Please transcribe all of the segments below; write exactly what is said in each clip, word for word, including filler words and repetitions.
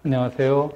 안녕하세요.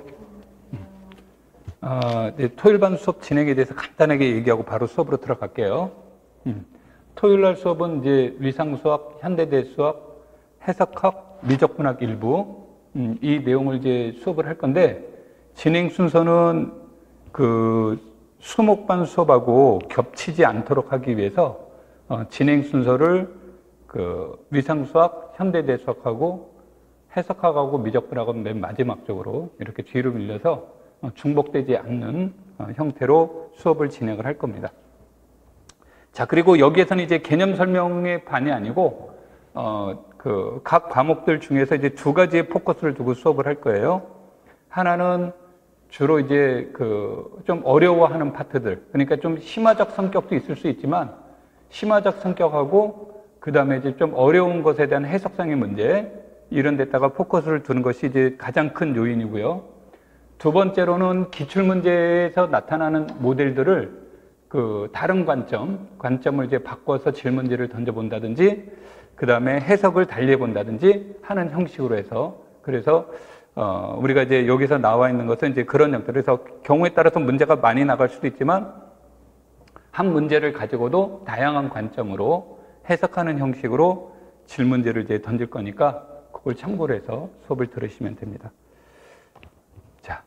어, 네, 토요일반 수업 진행에 대해서 간단하게 얘기하고 바로 수업으로 들어갈게요. 음, 토요일날 수업은 이제 위상수학, 현대대 수학, 해석학, 미적분학 일부 음, 이 내용을 이제 수업을 할 건데 진행 순서는 그 수목반 수업하고 겹치지 않도록 하기 위해서 어, 진행 순서를 그 위상수학, 현대대 수학하고 해석학하고 미적분학은 맨 마지막 쪽으로 이렇게 뒤로 밀려서 중복되지 않는 형태로 수업을 진행을 할 겁니다. 자, 그리고 여기에서는 이제 개념 설명의 반이 아니고, 어, 그 각 과목들 중에서 이제 두 가지의 포커스를 두고 수업을 할 거예요. 하나는 주로 이제 그 좀 어려워하는 파트들, 그러니까 좀 심화적 성격도 있을 수 있지만, 심화적 성격하고, 그 다음에 이제 좀 어려운 것에 대한 해석상의 문제, 이런 데다가 포커스를 두는 것이 이제 가장 큰 요인이고요. 두 번째로는 기출문제에서 나타나는 모델들을 그 다른 관점, 관점을 이제 바꿔서 질문지를 던져본다든지, 그 다음에 해석을 달리해본다든지 하는 형식으로 해서, 그래서, 어, 우리가 이제 여기서 나와 있는 것은 이제 그런 형태. 그래서 경우에 따라서 문제가 많이 나갈 수도 있지만, 한 문제를 가지고도 다양한 관점으로 해석하는 형식으로 질문지를 이제 던질 거니까, 그걸 참고로 해서 수업을 들으시면 됩니다. 자,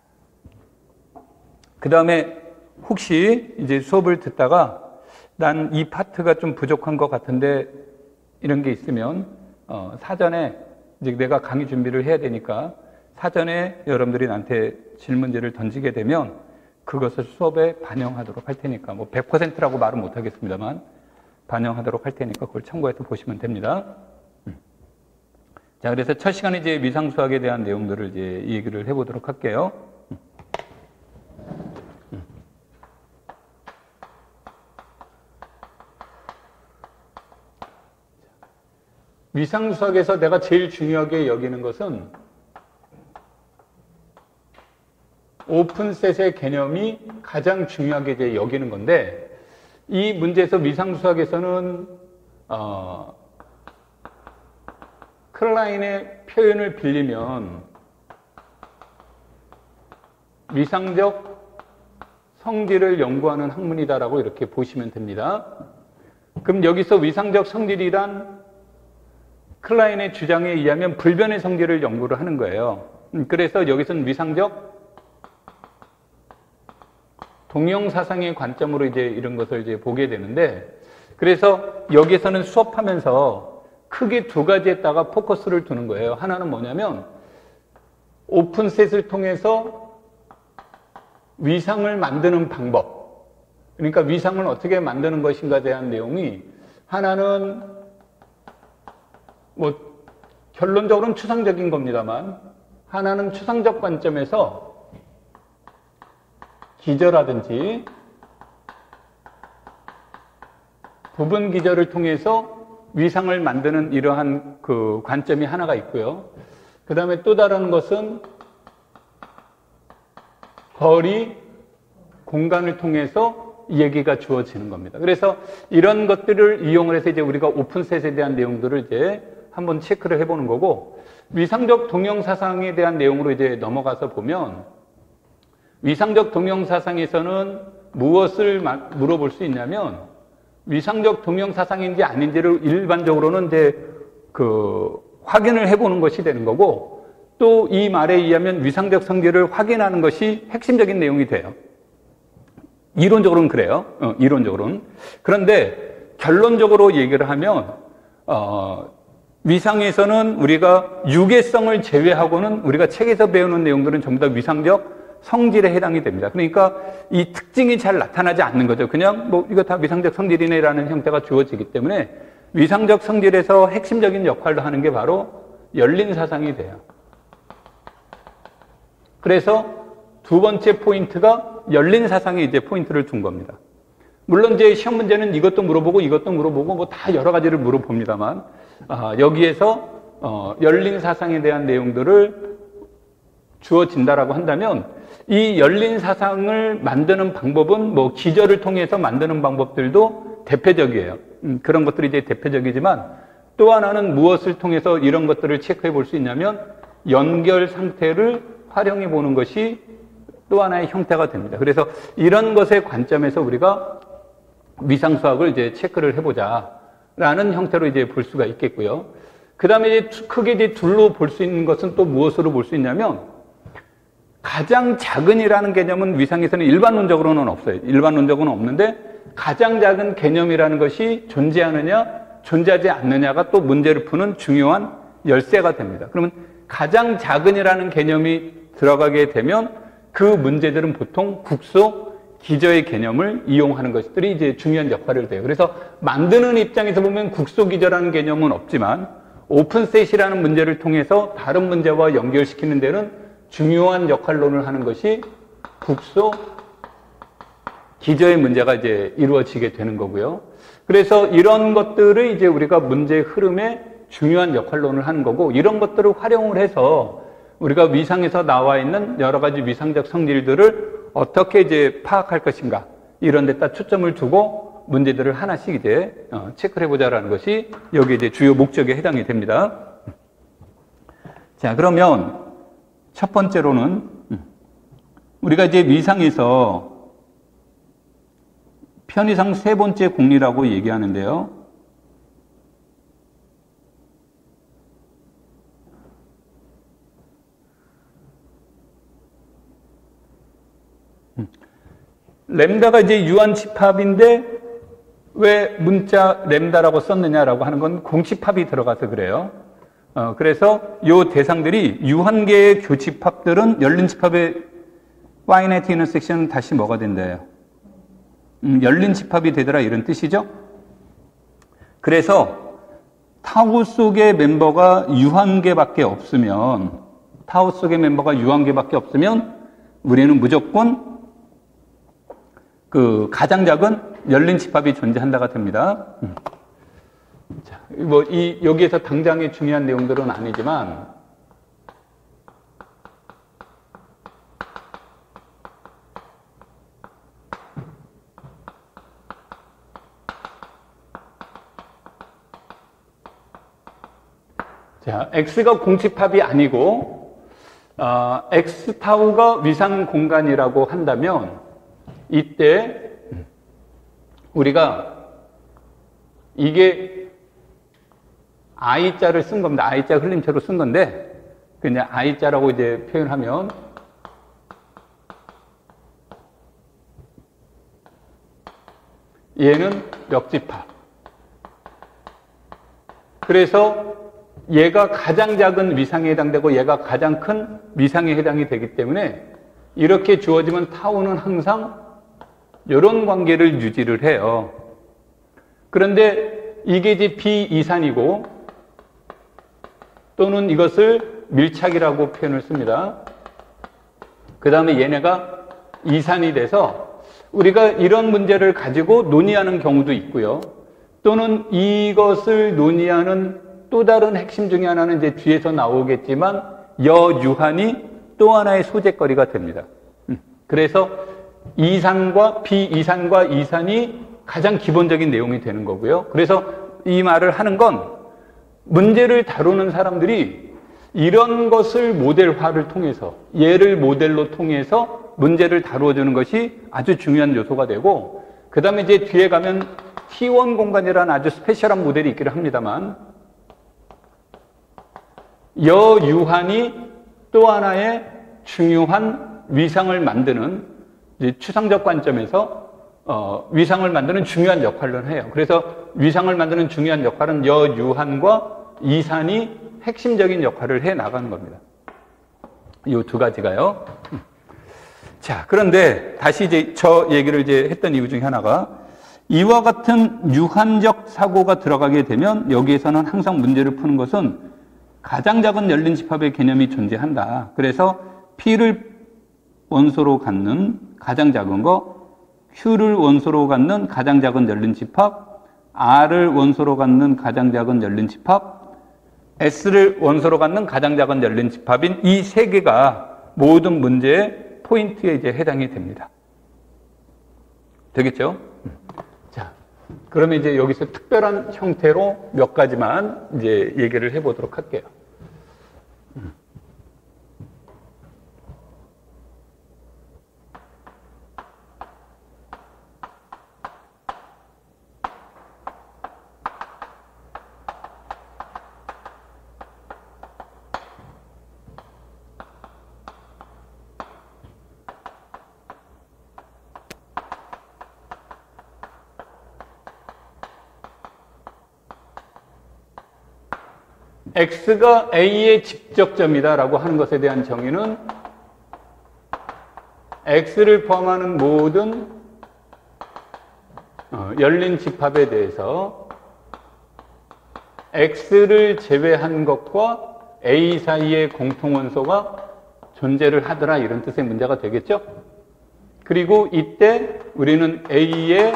그 다음에 혹시 이제 수업을 듣다가 난 이 파트가 좀 부족한 것 같은데 이런 게 있으면 어, 사전에 이제 내가 강의 준비를 해야 되니까 사전에 여러분들이 나한테 질문지를 던지게 되면 그것을 수업에 반영하도록 할 테니까 뭐 백 퍼센트라고 말은 못 하겠습니다만 반영하도록 할 테니까 그걸 참고해서 보시면 됩니다. 자, 그래서 첫 시간에 이제 위상수학에 대한 내용들을 이제 얘기를 해보도록 할게요. 위상수학에서 내가 제일 중요하게 여기는 것은 오픈셋의 개념이 가장 중요하게 이제 여기는 건데, 이 문제에서 위상수학에서는, 어, 클라인의 표현을 빌리면 위상적 성질을 연구하는 학문이다라고 이렇게 보시면 됩니다. 그럼 여기서 위상적 성질이란 클라인의 주장에 의하면 불변의 성질을 연구를 하는 거예요. 그래서 여기서는 위상적 동형사상의 관점으로 이제 이런 것을 이제 보게 되는데, 그래서 여기서는 수업하면서 크게 두 가지에다가 포커스를 두는 거예요. 하나는 뭐냐면 오픈셋을 통해서 위상을 만드는 방법, 그러니까 위상을 어떻게 만드는 것인가에 대한 내용이, 하나는 뭐 결론적으로는 추상적인 겁니다만 하나는 추상적 관점에서 기저라든지 부분 기저를 통해서 위상을 만드는 이러한 그 관점이 하나가 있고요. 그 다음에 또 다른 것은 거리, 공간을 통해서 얘기가 주어지는 겁니다. 그래서 이런 것들을 이용을 해서 이제 우리가 오픈셋에 대한 내용들을 이제 한번 체크를 해보는 거고, 위상적 동형사상에 대한 내용으로 이제 넘어가서 보면, 위상적 동형사상에서는 무엇을 물어볼 수 있냐면, 위상적 동형사상인지 아닌지를 일반적으로는 이제 그 확인을 해보는 것이 되는 거고, 또 이 말에 의하면 위상적 성질을 확인하는 것이 핵심적인 내용이 돼요. 이론적으로는 그래요. 어, 이론적으로는. 그런데 결론적으로 얘기를 하면 어, 위상에서는 우리가 유계성을 제외하고는 우리가 책에서 배우는 내용들은 전부 다 위상적 성질에 해당이 됩니다. 그러니까 이 특징이 잘 나타나지 않는 거죠. 그냥 뭐 이거 다 위상적 성질이네라는 형태가 주어지기 때문에 위상적 성질에서 핵심적인 역할을 하는 게 바로 열린 사상이 돼요. 그래서 두 번째 포인트가 열린 사상에 이제 포인트를 둔 겁니다. 물론 이제 시험 문제는 이것도 물어보고 이것도 물어보고 뭐 다 여러 가지를 물어봅니다만, 아, 여기에서 어, 열린 사상에 대한 내용들을 주어진다라고 한다면, 이 열린 사상을 만드는 방법은 뭐 기저를 통해서 만드는 방법들도 대표적이에요. 음, 그런 것들이 이제 대표적이지만, 또 하나는 무엇을 통해서 이런 것들을 체크해 볼 수 있냐면 연결 상태를 활용해 보는 것이 또 하나의 형태가 됩니다. 그래서 이런 것의 관점에서 우리가 위상수학을 이제 체크를 해보자라는 형태로 이제 볼 수가 있겠고요. 그 다음에 이제 크게 이제 둘로 볼 수 있는 것은 또 무엇으로 볼 수 있냐면, 가장 작은이라는 개념은 위상에서는 일반론적으로는 없어요. 일반론적으로는 없는데, 가장 작은 개념이라는 것이 존재하느냐, 존재하지 않느냐가 또 문제를 푸는 중요한 열쇠가 됩니다. 그러면 가장 작은이라는 개념이 들어가게 되면 그 문제들은 보통 국소, 기저의 개념을 이용하는 것들이 이제 중요한 역할을 해요. 그래서 만드는 입장에서 보면 국소, 기저라는 개념은 없지만 오픈셋이라는 문제를 통해서 다른 문제와 연결시키는 데는 중요한 역할론을 하는 것이 국소, 기저의 문제가 이제 이루어지게 되는 거고요. 그래서 이런 것들을 이제 우리가 문제의 흐름에 중요한 역할론을 하는 거고, 이런 것들을 활용을 해서 우리가 위상에서 나와 있는 여러 가지 위상적 성질들을 어떻게 이제 파악할 것인가, 이런 데다 초점을 두고 문제들을 하나씩 이제 어, 체크를 해보자라는 것이 여기 이제 주요 목적에 해당이 됩니다. 자, 그러면 첫 번째로는 우리가 이제 위상에서 편의상 세 번째 공리라고 얘기하는데요. 램다가 이제 유한집합인데 왜 문자 램다라고 썼느냐라고 하는 건 공집합이 들어가서 그래요. 어, 그래서 이 대상들이 유한계의 교집합들은 열린 집합의 finite intersection 다시 뭐가 된대요? 음, 열린 집합이 되더라, 이런 뜻이죠. 그래서 타우 속의 멤버가 유한계밖에 없으면, 타우 속의 멤버가 유한계밖에 없으면 우리는 무조건 그 가장 작은 열린 집합이 존재한다가 됩니다. 음. 자, 뭐 이 여기에서 당장의 중요한 내용들은 아니지만, 자, X가 공집합이 아니고 어, X 타우가 위상 공간이라고 한다면, 이때 우리가 이게 I자를 쓴 겁니다. I자 흘림체로 쓴 건데, 그냥 I자라고 이제 표현하면 얘는 역집합. 그래서 얘가 가장 작은 위상에 해당되고 얘가 가장 큰 위상에 해당이 되기 때문에 이렇게 주어지면 타우는 항상 이런 관계를 유지를 해요. 그런데 이게 이제 비이산이고, 또는 이것을 밀착이라고 표현을 씁니다. 그 다음에 얘네가 이산이 돼서 우리가 이런 문제를 가지고 논의하는 경우도 있고요. 또는 이것을 논의하는 또 다른 핵심 중에 하나는 이제 뒤에서 나오겠지만 여유한이 또 하나의 소재거리가 됩니다. 그래서 이산과 비이산과 이산이 가장 기본적인 내용이 되는 거고요. 그래서 이 말을 하는 건, 문제를 다루는 사람들이 이런 것을 모델화를 통해서, 얘를 모델로 통해서 문제를 다루어주는 것이 아주 중요한 요소가 되고, 그 다음에 이제 뒤에 가면 티 원 공간이라는 아주 스페셜한 모델이 있기를 합니다만, 여유한이 또 하나의 중요한 위상을 만드는, 이제 추상적 관점에서 어, 위상을 만드는 중요한 역할을 해요. 그래서 위상을 만드는 중요한 역할은 여유한과 이산이 핵심적인 역할을 해 나가는 겁니다. 이 두 가지가요. 자, 그런데 다시 이제 저 얘기를 이제 했던 이유 중에 하나가, 이와 같은 유한적 사고가 들어가게 되면 여기에서는 항상 문제를 푸는 것은 가장 작은 열린 집합의 개념이 존재한다. 그래서 P를 원소로 갖는 가장 작은 거, Q를 원소로 갖는 가장 작은 열린 집합, R을 원소로 갖는 가장 작은 열린 집합, S를 원소로 갖는 가장 작은 열린 집합인 이 세 개가 모든 문제의 포인트에 이제 해당이 됩니다. 되겠죠? 자, 그러면 이제 여기서 특별한 형태로 몇 가지만 이제 얘기를 해보도록 할게요. X가 A의 직접점이다라고 하는 것에 대한 정의는 X를 포함하는 모든 어, 열린 집합에 대해서 X를 제외한 것과 A 사이의 공통원소가 존재를 하더라, 이런 뜻의 문제가 되겠죠. 그리고 이때 우리는 A의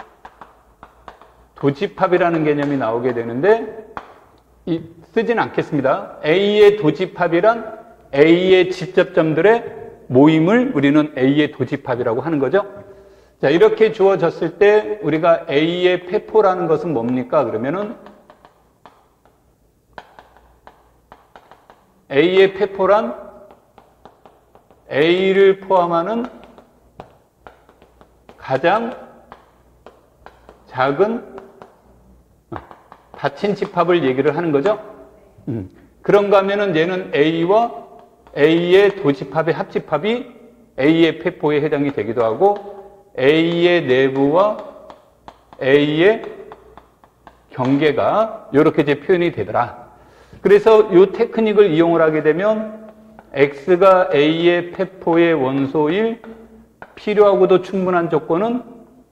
도집합이라는 개념이 나오게 되는데 이, 쓰진 않겠습니다. A의 도집합이란 A의 직접점들의 모임을 우리는 A의 도집합이라고 하는 거죠. 자, 이렇게 주어졌을 때 우리가 A의 폐포라는 것은 뭡니까? 그러면은 A의 폐포란 A를 포함하는 가장 작은 닫힌 집합을 얘기를 하는 거죠. 음. 그런가 하면은 얘는 A와 A의 도집합의 합집합이 A의 폐포에 해당이 되기도 하고 A의 내부와 A의 경계가 이렇게 이제 표현이 되더라. 그래서 이 테크닉을 이용을 하게 되면 X가 A의 폐포의 원소일 필요하고도 충분한 조건은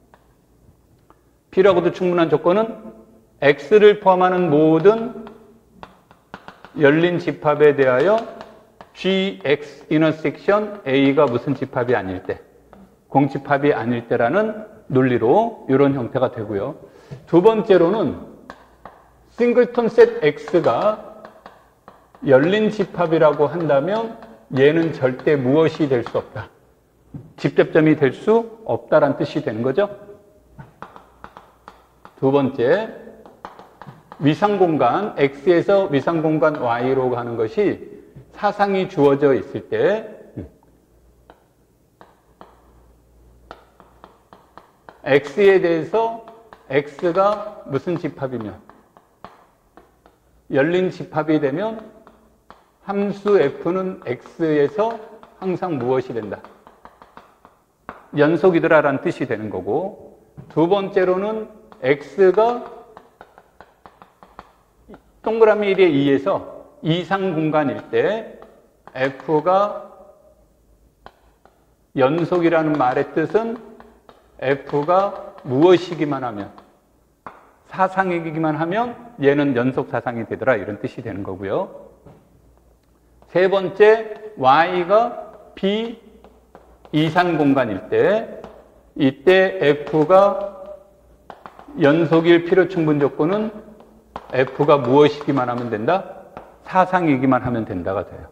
필요하고도 충분한 조건은 X를 포함하는 모든 열린 집합에 대하여 Gx intersection A가 무슨 집합이 아닐 때, 공집합이 아닐 때라는 논리로 이런 형태가 되고요. 두 번째로는 싱글톤 셋 X가 열린 집합이라고 한다면 얘는 절대 무엇이 될 수 없다. 직접점이 될 수 없다라는 뜻이 되는 거죠. 두 번째, 위상공간, X에서 위상공간 Y로 가는 것이 사상이 주어져 있을 때 X에 대해서 X가 무슨 집합이면 열린 집합이 되면 함수 F는 X에서 항상 무엇이 된다? 연속이더라라는 뜻이 되는 거고, 두 번째로는 X가 동그라미 일의 이에서 이상 공간일 때 F가 연속이라는 말의 뜻은 F가 무엇이기만 하면, 사상이기만 하면 얘는 연속 사상이 되더라, 이런 뜻이 되는 거고요. 세 번째, Y가 B 이상 공간일 때 이때 F가 연속일 필요 충분 조건은 F가 무엇이기만 하면 된다? 사상이기만 하면 된다가 돼요.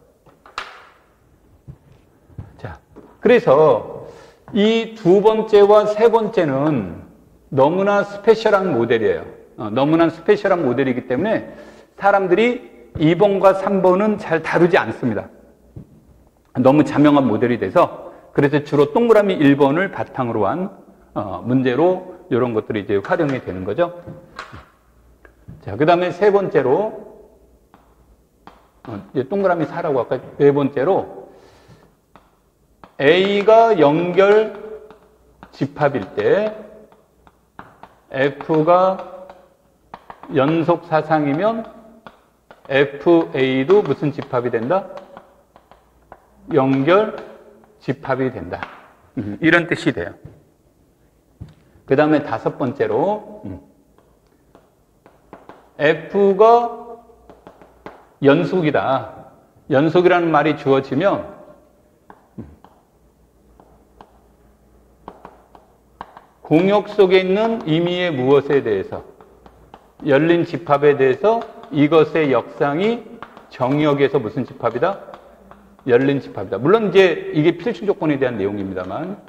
자, 그래서 이 두 번째와 세 번째는 너무나 스페셜한 모델이에요. 어, 너무나 스페셜한 모델이기 때문에 사람들이 이 번과 삼 번은 잘 다루지 않습니다. 너무 자명한 모델이 돼서, 그래서 주로 동그라미 일 번을 바탕으로 한 어, 문제로 이런 것들이 이제 활용이 되는 거죠. 자, 그 다음에 세 번째로, 어, 이제 동그라미 사라고 아까 네 번째로, A가 연결 집합일 때 F가 연속 사상이면 에프에이도 무슨 집합이 된다? 연결 집합이 된다. 음, 이런 뜻이 돼요. 그 다음에 다섯 번째로, 음, F가 연속이다. 연속이라는 말이 주어지면 음, 공역 속에 있는 임의의 무엇에 대해서, 열린 집합에 대해서 이것의 역상이 정역에서 무슨 집합이다? 열린 집합이다. 물론 이제 이게 필수 조건에 대한 내용입니다만.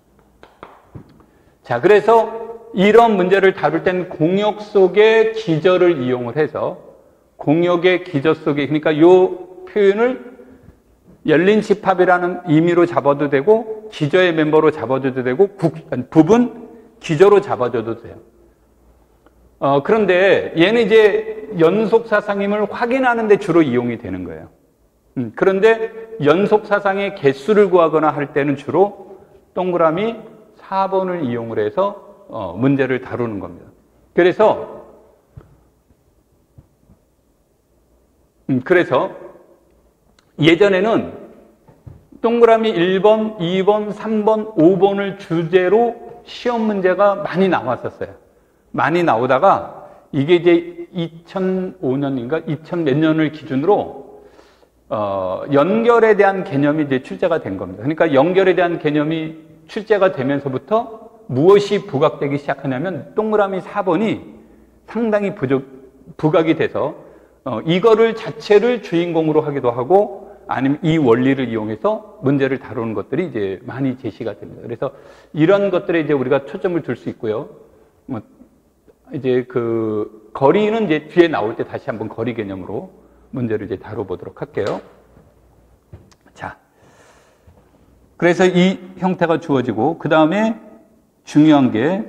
자, 그래서 이런 문제를 다룰 땐 공역 속의 기저를 이용을 해서, 공역의 기저 속에, 그러니까 이 표현을 열린 집합이라는 의미로 잡아도 되고, 기저의 멤버로 잡아줘도 되고, 국, 부분 기저로 잡아줘도 돼요. 어, 그런데 얘는 이제 연속 사상임을 확인하는 데 주로 이용이 되는 거예요. 음, 그런데 연속 사상의 개수를 구하거나 할 때는 주로 동그라미 사 번을 이용을 해서 어, 문제를 다루는 겁니다. 그래서 음, 그래서 예전에는 동그라미 일 번, 이 번, 삼 번, 오 번을 주제로 시험 문제가 많이 나왔었어요. 많이 나오다가 이게 이제 이천오 년인가 이천 몇 년을 기준으로 어, 연결에 대한 개념이 이제 출제가 된 겁니다. 그러니까 연결에 대한 개념이 출제가 되면서부터 무엇이 부각되기 시작하냐면 동그라미 사 번이 상당히 부족, 부각이 돼서 어, 이거를 자체를 주인공으로 하기도 하고 아니면 이 원리를 이용해서 문제를 다루는 것들이 이제 많이 제시가 됩니다. 그래서 이런 것들에 이제 우리가 초점을 둘 수 있고요. 뭐 이제 그 거리는 이제 뒤에 나올 때 다시 한번 거리 개념으로 문제를 이제 다뤄보도록 할게요. 자, 그래서 이 형태가 주어지고 그 다음에 중요한 게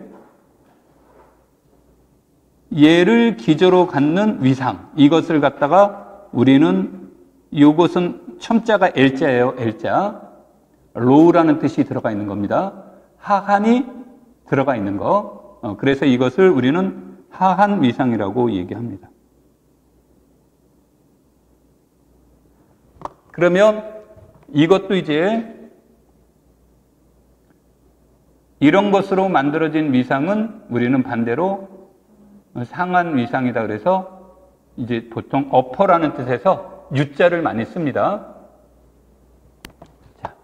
얘를 기저로 갖는 위상, 이것을 갖다가 우리는 이것은 첨자가 L자예요. L자. 로우라는 뜻이 들어가 있는 겁니다. 하한이 들어가 있는 거. 어, 그래서 이것을 우리는 하한 위상이라고 얘기합니다. 그러면 이것도 이제 이런 것으로 만들어진 위상은 우리는 반대로 상한 위상이다. 그래서 이제 보통 어퍼라는 뜻에서 U자를 많이 씁니다. 자.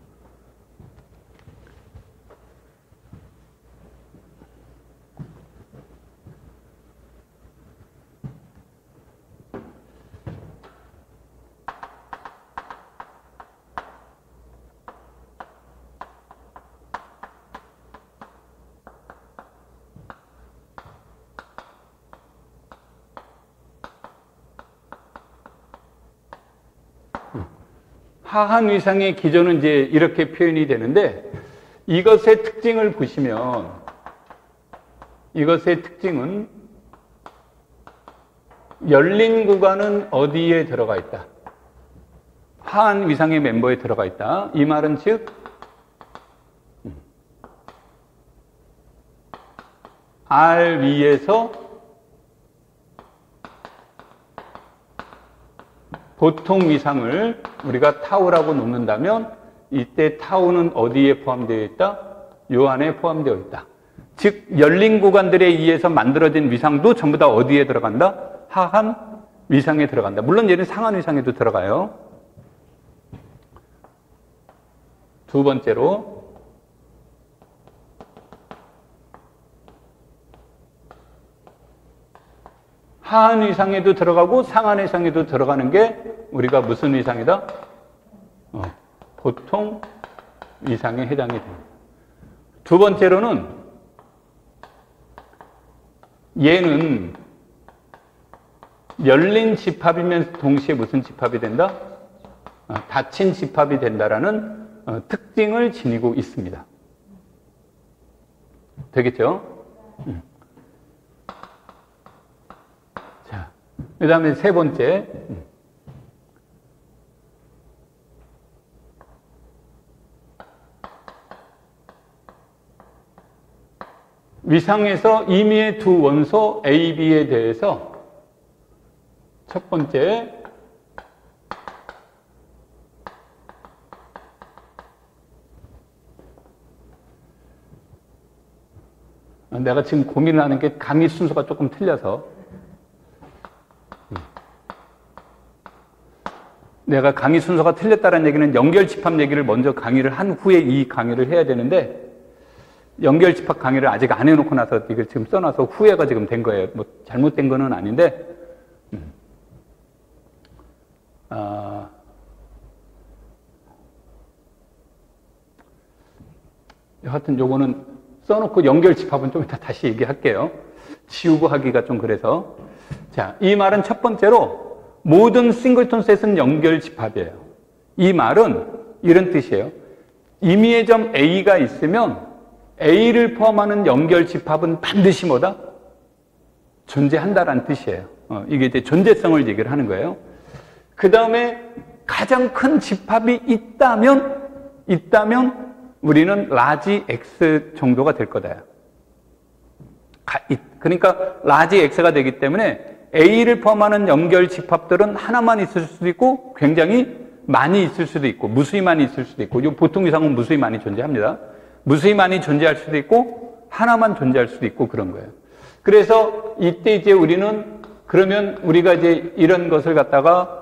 하한 위상의 기조는 이제 이렇게 표현이 되는데 이것의 특징을 보시면 이것의 특징은 열린 구간은 어디에 들어가 있다? 하한 위상의 멤버에 들어가 있다. 이 말은 즉 R 위에서 보통 위상을 우리가 타우라고 놓는다면 이때 타우는 어디에 포함되어 있다? 요 안에 포함되어 있다. 즉 열린 구간들에 의해서 만들어진 위상도 전부 다 어디에 들어간다? 하한 위상에 들어간다. 물론 얘는 상한 위상에도 들어가요. 두 번째로 하한 위상에도 들어가고 상한 위상에도 들어가는 게 우리가 무슨 위상이다? 어, 보통 위상에 해당이 됩니다. 두 번째로는 얘는 열린 집합이면서 동시에 무슨 집합이 된다? 어, 닫힌 집합이 된다라는 어, 특징을 지니고 있습니다. 되겠죠? 음. 자, 그 다음에 세 번째. 음. 위상에서 임의의 두 원소 A, B에 대해서 첫 번째 내가 지금 고민을 하는 게 강의 순서가 조금 틀려서 내가 강의 순서가 틀렸다는 얘기는 연결 집합 얘기를 먼저 강의를 한 후에 이 강의를 해야 되는데 연결 집합 강의를 아직 안 해놓고 나서 이걸 지금 써놔서 후회가 지금 된 거예요. 뭐 잘못된 거는 아닌데, 음. 아, 여하튼 요거는 써놓고 연결 집합은 좀 이따 다시 얘기할게요. 지우고 하기가 좀 그래서. 자, 이 말은 첫 번째로 모든 싱글톤 셋은 연결 집합이에요. 이 말은 이런 뜻이에요. 임의의 점 A가 있으면 A를 포함하는 연결 집합은 반드시 뭐다? 존재한다라는 뜻이에요. 어, 이게 이제 존재성을 얘기를 하는 거예요. 그 다음에 가장 큰 집합이 있다면, 있다면 우리는 라지 X 정도가 될 거다. 그러니까 라지 X가 되기 때문에 A를 포함하는 연결 집합들은 하나만 있을 수도 있고 굉장히 많이 있을 수도 있고 무수히 많이 있을 수도 있고, 보통 위상은 무수히 많이 존재합니다. 무수히 많이 존재할 수도 있고 하나만 존재할 수도 있고 그런 거예요. 그래서 이때 이제 우리는 그러면 우리가 이제 이런 것을 갖다가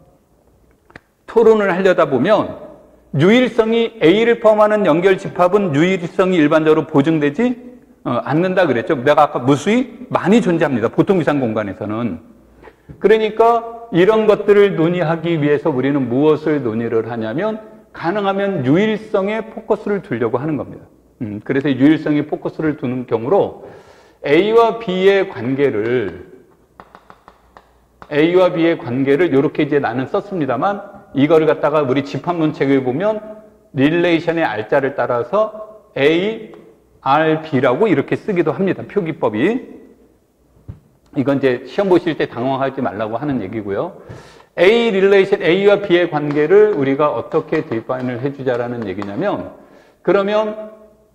토론을 하려다 보면 유일성이 A를 포함하는 연결 집합은 유일성이 일반적으로 보증되지 어, 않는다 그랬죠. 내가 아까 무수히 많이 존재합니다. 보통 위상 공간에서는. 그러니까 이런 것들을 논의하기 위해서 우리는 무엇을 논의를 하냐면 가능하면 유일성에 포커스를 두려고 하는 겁니다. 음, 그래서 유일성에 포커스를 두는 경우로 A와 B의 관계를 A와 B의 관계를 이렇게 이제 나는 썼습니다만 이거를 갖다가 우리 집합론책을 보면 릴레이션의 R자를 따라서 A, R, B라고 이렇게 쓰기도 합니다. 표기법이. 이건 이제 시험 보실 때 당황하지 말라고 하는 얘기고요. A 릴레이션, A와 B의 관계를 우리가 어떻게 디파인을 해주자라는 얘기냐면, 그러면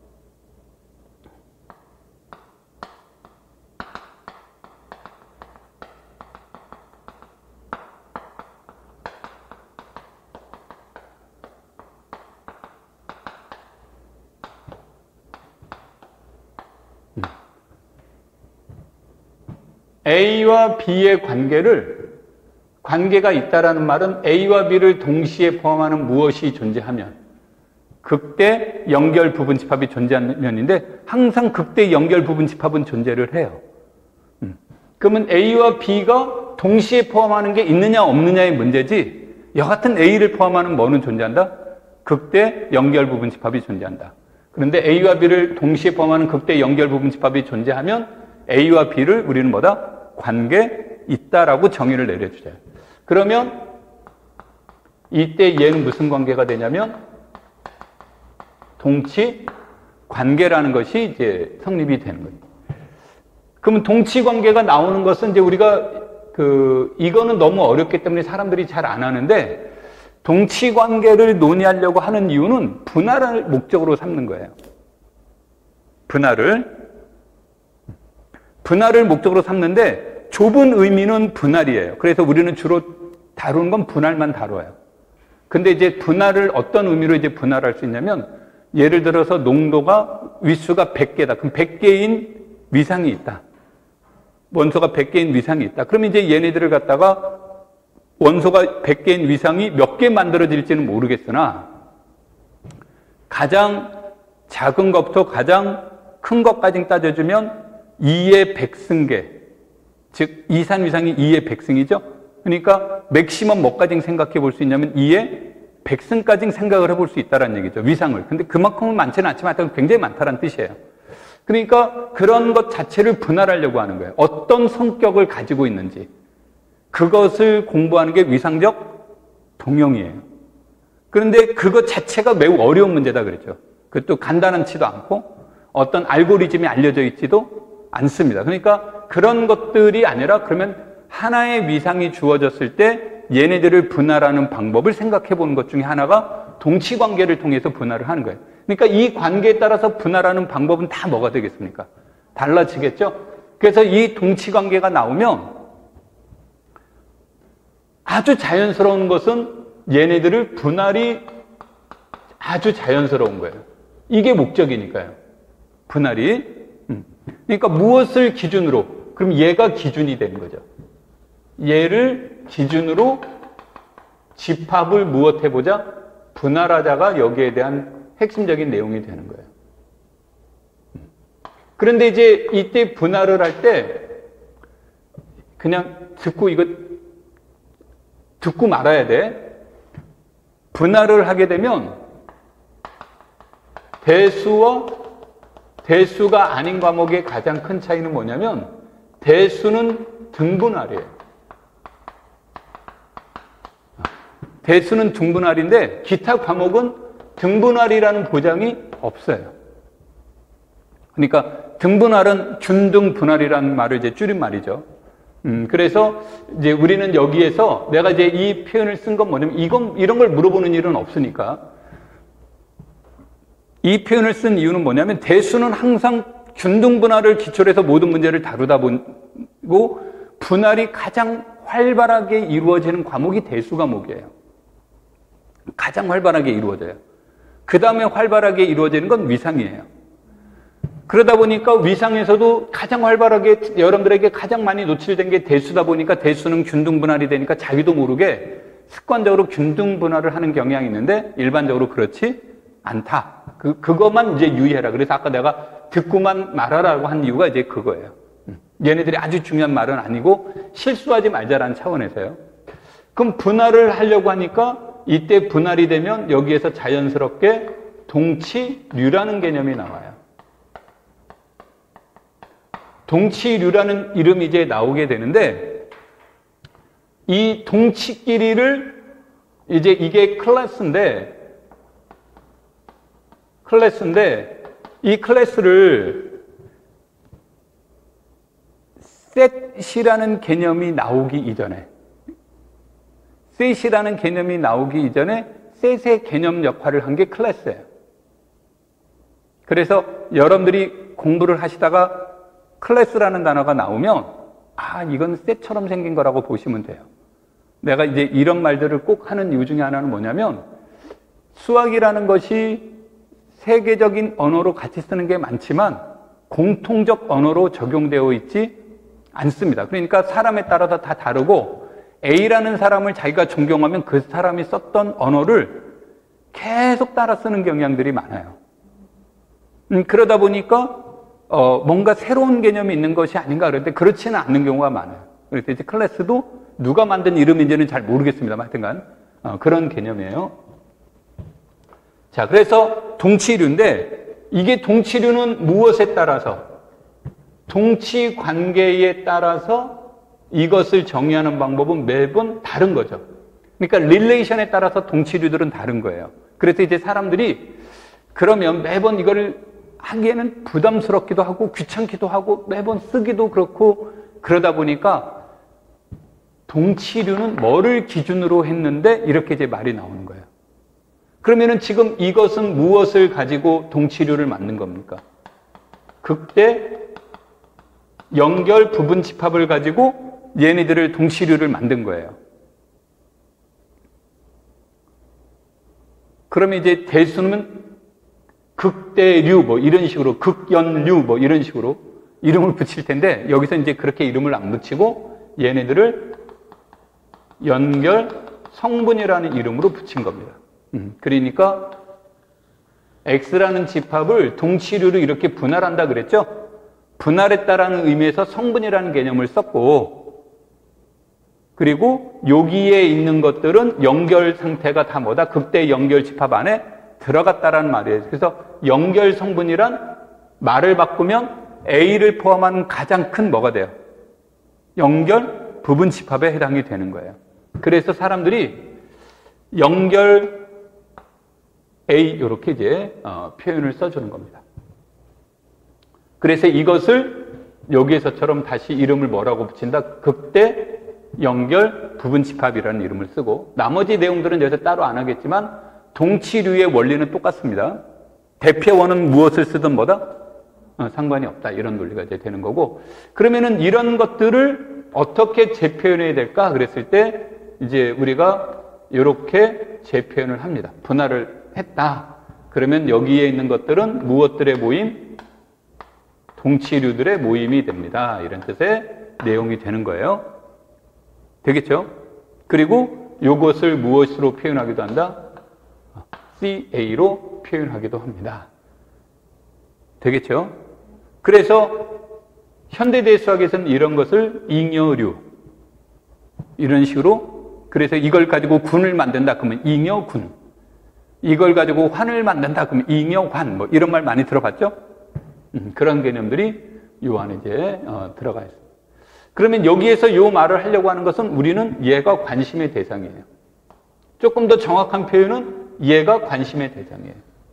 A와 B의 관계를, 관계가 있다라는 말은 A와 B를 동시에 포함하는 무엇이 존재하면, 극대 연결 부분 집합이 존재하면인데 항상 극대 연결 부분 집합은 존재를 해요. 음. 그러면 A와 B가 동시에 포함하는 게 있느냐 없느냐의 문제지, 여하튼 A를 포함하는 뭐는 존재한다? 극대 연결 부분 집합이 존재한다. 그런데 A와 B를 동시에 포함하는 극대 연결 부분 집합이 존재하면 A와 B를 우리는 뭐다? 관계 있다라고 정의를 내려주자. 그러면 이때 얘는 무슨 관계가 되냐면 동치 관계라는 것이 이제 성립이 되는 거예요. 그러면 동치 관계가 나오는 것은 이제 우리가 그 이거는 너무 어렵기 때문에 사람들이 잘 안 하는데, 동치 관계를 논의하려고 하는 이유는 분할을 목적으로 삼는 거예요. 분할을 분할을 목적으로 삼는데 좁은 의미는 분할이에요. 그래서 우리는 주로 다루는 건 분할만 다뤄요. 근데 이제 분할을 어떤 의미로 이제 분할할 수 있냐면, 예를 들어서 농도가 위수가 백 개다. 그럼 백 개인 위상이 있다. 원소가 백 개인 위상이 있다. 그러면 이제 얘네들을 갖다가 원소가 백 개인 위상이 몇 개 만들어질지는 모르겠으나 가장 작은 것부터 가장 큰 것까지 따져주면 이의 백승계, 즉 이산 위상이 이의 백승이죠. 그러니까 맥시멈 뭐까지 생각해 볼 수 있냐면 이의 백승까지 생각을 해볼 수 있다는 얘기죠. 위상을. 근데 그만큼은 많지는 않지만 하여튼 굉장히 많다는 뜻이에요. 그러니까 그런 것 자체를 분할하려고 하는 거예요. 어떤 성격을 가지고 있는지 그것을 공부하는 게 위상적 동형이에요. 그런데 그것 자체가 매우 어려운 문제다 그랬죠. 그것도 간단하지도 않고 어떤 알고리즘이 알려져 있지도 않습니다. 그러니까 그런 것들이 아니라 그러면 하나의 위상이 주어졌을 때 얘네들을 분할하는 방법을 생각해 보는 것 중에 하나가 동치 관계를 통해서 분할을 하는 거예요. 그러니까 이 관계에 따라서 분할하는 방법은 다 뭐가 되겠습니까? 달라지겠죠? 그래서 이 동치 관계가 나오면 아주 자연스러운 것은 얘네들을 분할이 아주 자연스러운 거예요. 이게 목적이니까요. 분할이. 그러니까 무엇을 기준으로? 그럼 얘가 기준이 되는 거죠. 얘를 기준으로 집합을 무엇 해보자? 분할하자가 여기에 대한 핵심적인 내용이 되는 거예요. 그런데 이제 이때 분할을 할 때 그냥 듣고 이거 듣고 말아야 돼. 분할을 하게 되면 대수와 대수가 아닌 과목의 가장 큰 차이는 뭐냐면 대수는 등분할이에요. 대수는 등분할인데 기타 과목은 등분할이라는 보장이 없어요. 그러니까 등분할은 균등분할이라는 말을 이제 줄인 말이죠. 음, 그래서 이제 우리는 여기에서 내가 이제 이 표현을 쓴 건 뭐냐면 이건 이런 걸 물어보는 일은 없으니까 이 표현을 쓴 이유는 뭐냐면 대수는 항상 균등분할을 기초로 해서 모든 문제를 다루다 보고 분할이 가장 활발하게 이루어지는 과목이 대수 과목이에요. 가장 활발하게 이루어져요. 그 다음에 활발하게 이루어지는 건 위상이에요. 그러다 보니까 위상에서도 가장 활발하게 여러분들에게 가장 많이 노출된 게 대수다 보니까 대수는 균등 분할이 되니까 자기도 모르게 습관적으로 균등 분할을 하는 경향이 있는데 일반적으로 그렇지 않다. 그, 그것만 이제 유의해라. 그래서 아까 내가 듣고만 말하라고 한 이유가 이제 그거예요. 얘네들이 아주 중요한 말은 아니고 실수하지 말자라는 차원에서요. 그럼 분할을 하려고 하니까 이때 분할이 되면 여기에서 자연스럽게 동치류라는 개념이 나와요. 동치류라는 이름이 이제 나오게 되는데 이 동치끼리를 이제 이게 클래스인데 클래스인데 이 클래스를 셋이라는 개념이 나오기 이전에 셋이라는 개념이 나오기 이전에 셋의 개념 역할을 한 게 클래스예요. 그래서 여러분들이 공부를 하시다가 클래스라는 단어가 나오면 아 이건 셋처럼 생긴 거라고 보시면 돼요. 내가 이제 이런 말들을 꼭 하는 이유 중에 하나는 뭐냐면 수학이라는 것이 세계적인 언어로 같이 쓰는 게 많지만 공통적 언어로 적용되어 있지 않습니다. 그러니까 사람에 따라서 다 다르고 A라는 사람을 자기가 존경하면 그 사람이 썼던 언어를 계속 따라 쓰는 경향들이 많아요. 음, 그러다 보니까 어, 뭔가 새로운 개념이 있는 것이 아닌가 그런데 그렇지는 않는 경우가 많아요. 그래서 이제 클래스도 누가 만든 이름인지는 잘 모르겠습니다만 하여튼간 어, 그런 개념이에요. 자, 그래서 동치류인데 이게 동치류는 무엇에 따라서 동치 관계에 따라서 이것을 정의하는 방법은 매번 다른 거죠. 그러니까 릴레이션에 따라서 동치류들은 다른 거예요. 그래서 이제 사람들이 그러면 매번 이걸 하기에는 부담스럽기도 하고 귀찮기도 하고 매번 쓰기도 그렇고 그러다 보니까 동치류는 뭐를 기준으로 했는데 이렇게 이제 말이 나오는 거예요. 그러면은 지금 이것은 무엇을 가지고 동치류를 만든 겁니까? 극대 연결 부분 집합을 가지고 얘네들을 동치류를 만든 거예요. 그러면 이제 대수는 극대류 뭐 이런 식으로 극연류 뭐 이런 식으로 이름을 붙일 텐데 여기서 이제 그렇게 이름을 안 붙이고 얘네들을 연결 성분이라는 이름으로 붙인 겁니다. 음, 그러니까 X라는 집합을 동치류로 이렇게 분할한다 그랬죠? 분할했다라는 의미에서 성분이라는 개념을 썼고 그리고 여기에 있는 것들은 연결 상태가 다 뭐다? 극대 연결 집합 안에 들어갔다라는 말이에요. 그래서 연결 성분이란 말을 바꾸면 A를 포함한 가장 큰 뭐가 돼요? 연결 부분 집합에 해당이 되는 거예요. 그래서 사람들이 연결 A 이렇게 이제 어, 표현을 써주는 겁니다. 그래서 이것을 여기에서처럼 다시 이름을 뭐라고 붙인다? 극대 연결 부분 집합이라는 이름을 쓰고 나머지 내용들은 여기서 따로 안 하겠지만 동치류의 원리는 똑같습니다. 대표원은 무엇을 쓰든 뭐다? 어, 상관이 없다. 이런 논리가 이제 되는 거고 그러면은 이런 것들을 어떻게 재표현해야 될까? 그랬을 때 이제 우리가 이렇게 재표현을 합니다. 분할을 했다. 그러면 여기에 있는 것들은 무엇들의 모임? 동치류들의 모임이 됩니다. 이런 뜻의 내용이 되는 거예요. 되겠죠? 그리고 이것을 무엇으로 표현하기도 한다? 씨에이로 표현하기도 합니다. 되겠죠? 그래서 현대대수학에서는 이런 것을 잉여류 이런 식으로 그래서 이걸 가지고 군을 만든다 그러면 잉여군 이걸 가지고 환을 만든다 그러면 잉여환 뭐 이런 말 많이 들어봤죠? 음, 그런 개념들이 요 안에 이제 어, 들어가 있습니다. 그러면 여기에서 요 말을 하려고 하는 것은 우리는 얘가 관심의 대상이에요. 조금 더 정확한 표현은 얘가 관심의 대상이에요.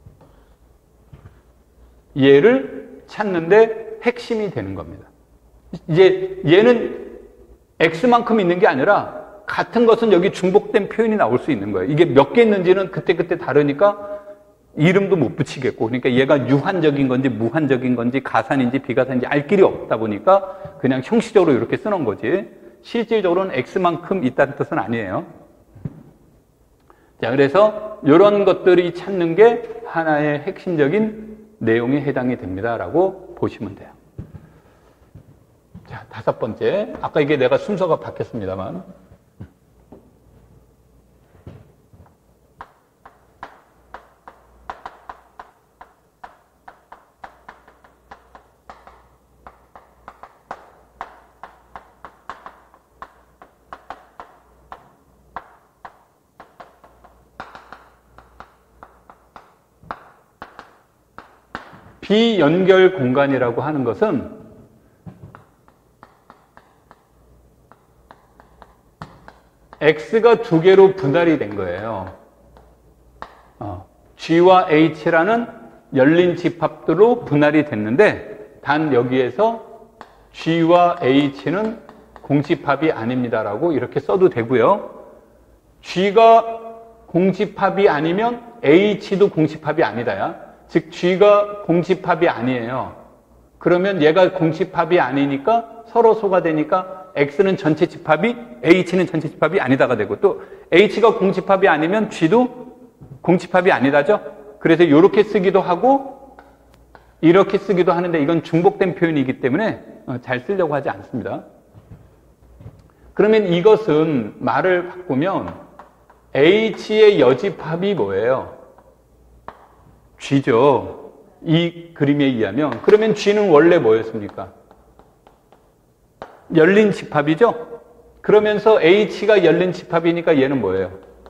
얘를 찾는데 핵심이 되는 겁니다. 이제 얘는 X만큼 있는 게 아니라 같은 것은 여기 중복된 표현이 나올 수 있는 거예요. 이게 몇 개 있는지는 그때그때 다르니까 이름도 못 붙이겠고, 그러니까 얘가 유한적인 건지 무한적인 건지 가산인지 비가산인지 알 길이 없다 보니까 그냥 형식적으로 이렇게 쓰는 거지, 실질적으로는 X만큼 있다는 뜻은 아니에요. 자, 그래서 이런 것들이 찾는 게 하나의 핵심적인 내용에 해당이 됩니다라고 보시면 돼요. 자, 다섯 번째. 아까 이게 내가 순서가 바뀌었습니다만, 비연결 공간이라고 하는 것은 X가 두 개로 분할이 된 거예요. 어, G와 H라는 열린 집합들로 분할이 됐는데, 단 여기에서 G와 H는 공집합이 아닙니다라고 이렇게 써도 되고요. G가 공집합이 아니면 H도 공집합이 아니다야. 즉 G가 공집합이 아니에요. 그러면 얘가 공집합이 아니니까 서로 소가 되니까 X는 전체 집합이, H는 전체 집합이 아니다가 되고, 또 H가 공집합이 아니면 G도 공집합이 아니다죠. 그래서 이렇게 쓰기도 하고 이렇게 쓰기도 하는데, 이건 중복된 표현이기 때문에 잘 쓰려고 하지 않습니다. 그러면 이것은 말을 바꾸면 H의 여집합이 뭐예요? G죠. 이 그림에 의하면. 그러면 G는 원래 뭐였습니까? 열린 집합이죠. 그러면서 H가 열린 집합이니까 얘는 뭐예요?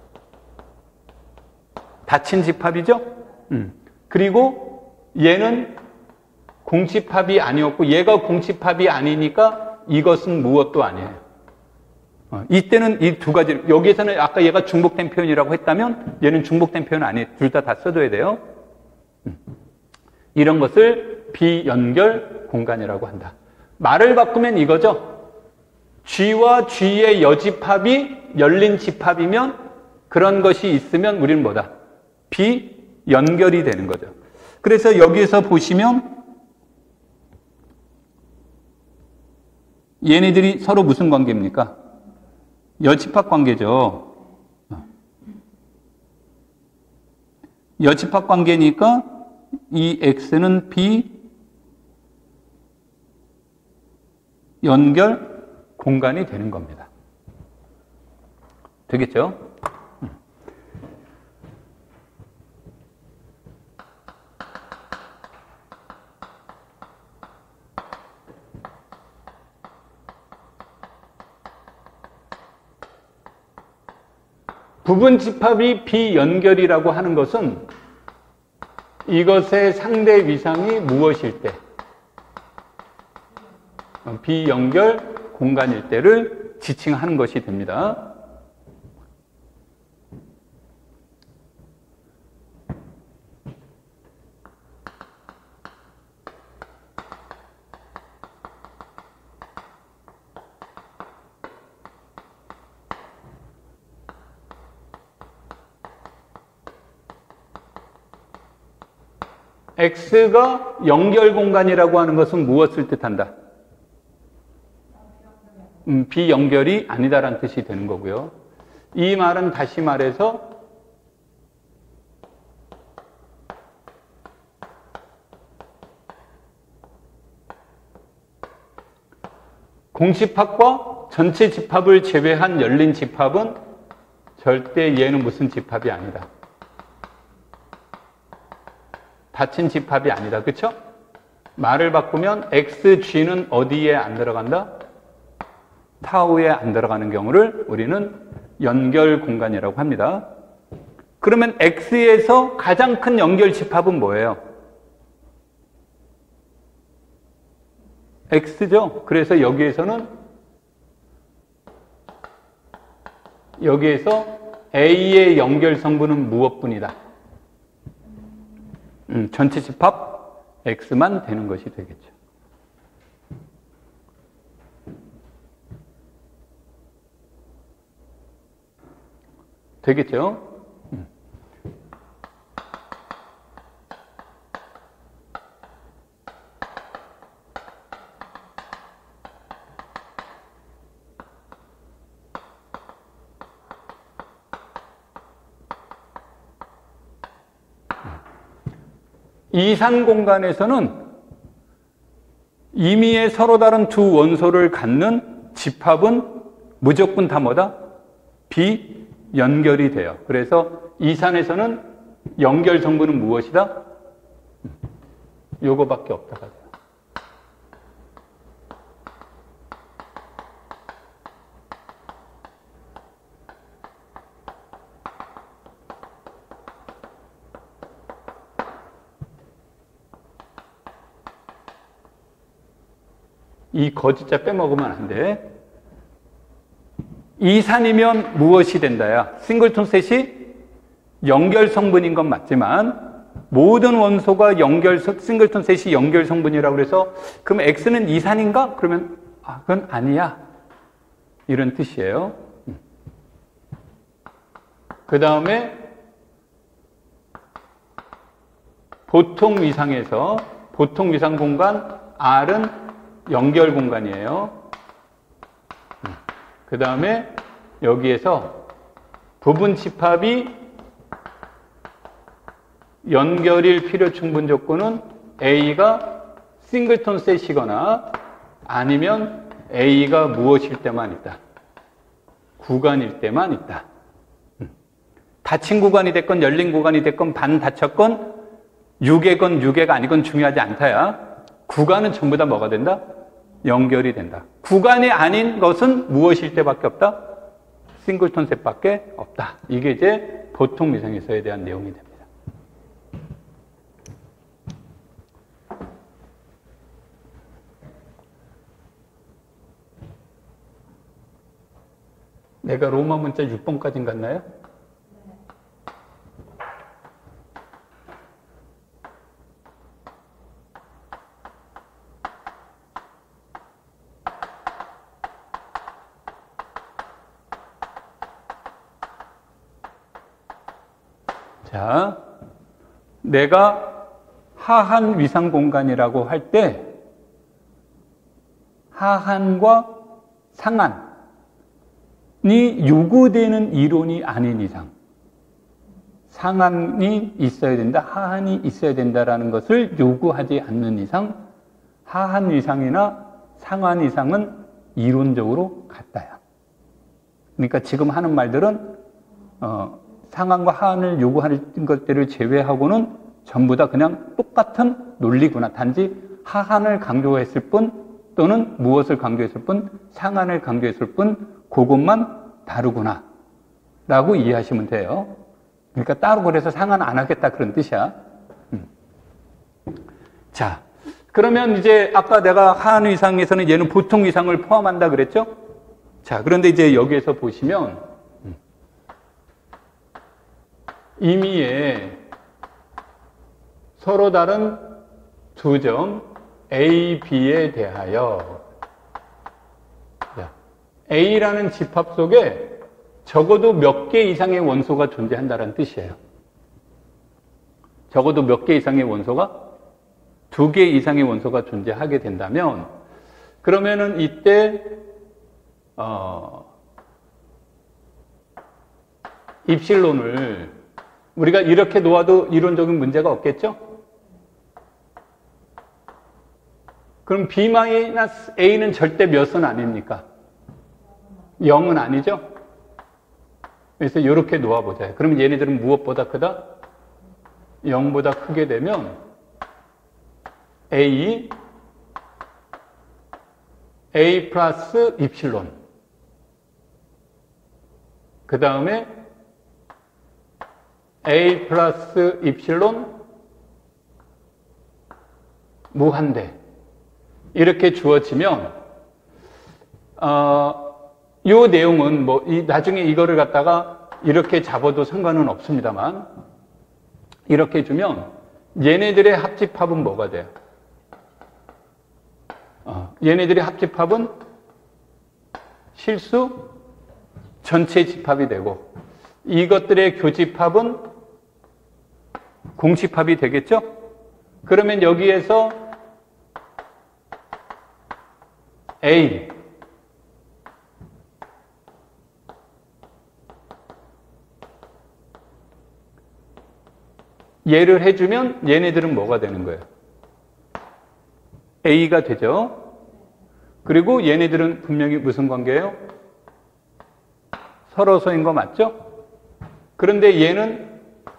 닫힌 집합이죠. 음. 그리고 얘는 공집합이 아니었고, 얘가 공집합이 아니니까 이것은 무엇도 아니에요. 어, 이때는 이 두 가지, 여기에서는 아까 얘가 중복된 표현이라고 했다면 얘는 중복된 표현 아니에요. 둘 다 다 써줘야 돼요. 음. 이런 것을 비연결 공간이라고 한다. 말을 바꾸면 이거죠. G와 G의 여집합이 열린 집합이면, 그런 것이 있으면 우리는 뭐다? 비연결이 되는 거죠. 그래서 여기에서 보시면 얘네들이 서로 무슨 관계입니까? 여집합 관계죠. 여집합 관계니까 이 X는 비연결 공간이 되는 겁니다. 되겠죠? 부분 집합이 비연결이라고 하는 것은 이것의 상대 위상이 무엇일 때, 비연결 공간일 때를 지칭하는 것이 됩니다. X가 연결 공간이라고 하는 것은 무엇을 뜻한다? 음, 비연결이 아니다라는 뜻이 되는 거고요. 이 말은 다시 말해서 공집합과 전체 집합을 제외한 열린 집합은 절대 얘는 무슨 집합이 아니다. 닫힌 집합이 아니다. 그렇죠? 말을 바꾸면 엑스 지는 어디에 안 들어간다? 타우에 안 들어가는 경우를 우리는 연결 공간이라고 합니다. 그러면 X에서 가장 큰 연결 집합은 뭐예요? X죠. 그래서 여기에서는 여기에서 A의 연결 성분은 무엇뿐이다? 음, 전체 집합 X만 되는 것이 되겠죠. 되겠죠? 음. 이산 공간에서는 임의의 서로 다른 두 원소를 갖는 집합은 무조건 다 뭐다? 비연결이 돼요. 그래서 이산에서는 연결 성분은 무엇이다? 요거밖에 없다가 돼요. 이 거짓자 빼먹으면 안 돼. 이산이면 무엇이 된다야? 싱글톤 셋이 연결 성분인 건 맞지만 모든 원소가 연결, 싱글톤 셋이 연결 성분이라고 그래서 그럼 X는 이산인가? 그러면 아, 그건 아니야. 이런 뜻이에요. 그 다음에 보통 위상에서 보통 위상 공간 R은 연결 공간이에요. 그 다음에 여기에서 부분 집합이 연결일 필요 충분 조건은 A가 싱글톤 셋이거나 아니면 A가 무엇일 때만 있다. 구간일 때만 있다. 닫힌 구간이 됐건 열린 구간이 됐건 반 닫혔건 유계건 유계가 아니건 중요하지 않다야. 구간은 전부 다 뭐가 된다? 연결이 된다. 구간이 아닌 것은 무엇일 때밖에 없다? 싱글톤 셋밖에 없다. 이게 이제 보통 위상에서에 대한 내용이 됩니다. 내가 로마 문자 육 번까지는 갔나요? 자, 내가 하한 위상 공간이라고 할 때 하한과 상한이 요구되는 이론이 아닌 이상 상한이 있어야 된다, 하한이 있어야 된다라는 것을 요구하지 않는 이상 하한 위상이나 상한 위상은 이론적으로 같다야. 그러니까 지금 하는 말들은 어, 상한과 하한을 요구하는 것들을 제외하고는 전부 다 그냥 똑같은 논리구나. 단지 하한을 강조했을 뿐 또는 무엇을 강조했을 뿐 상한을 강조했을 뿐 그것만 다르구나 라고 이해하시면 돼요. 그러니까 따로 그래서 상한 안 하겠다 그런 뜻이야. 음. 자, 그러면 이제 아까 내가 하한 위상에서는 얘는 보통 위상을 포함한다 그랬죠? 자, 그런데 이제 여기에서 보시면 임의의 서로 다른 두 점 A, B에 대하여 A라는 집합 속에 적어도 몇 개 이상의 원소가 존재한다는 뜻이에요. 적어도 몇 개 이상의 원소가? 두 개 이상의 원소가 존재하게 된다면 그러면은 이때 어, 입실론을 우리가 이렇게 놓아도 이론적인 문제가 없겠죠? 그럼 B-A는 절대 몇은 아닙니까? 영은 아니죠? 그래서 이렇게 놓아보자. 그러면 얘네들은 무엇보다 크다? 영보다 크게 되면 A, A 플러스 입실론. 그 다음에 A 플러스 입실론 무한대 이렇게 주어지면 어, 이 내용은 뭐 이, 나중에 이거를 갖다가 이렇게 잡아도 상관은 없습니다만 이렇게 주면 얘네들의 합집합은 뭐가 돼요? 어, 얘네들의 합집합은 실수 전체 집합이 되고 이것들의 교집합은 공집합이 되겠죠? 그러면 여기에서 A 얘를 해주면 얘네들은 뭐가 되는 거예요? A가 되죠. 그리고 얘네들은 분명히 무슨 관계예요? 서로서인 거 맞죠? 그런데 얘는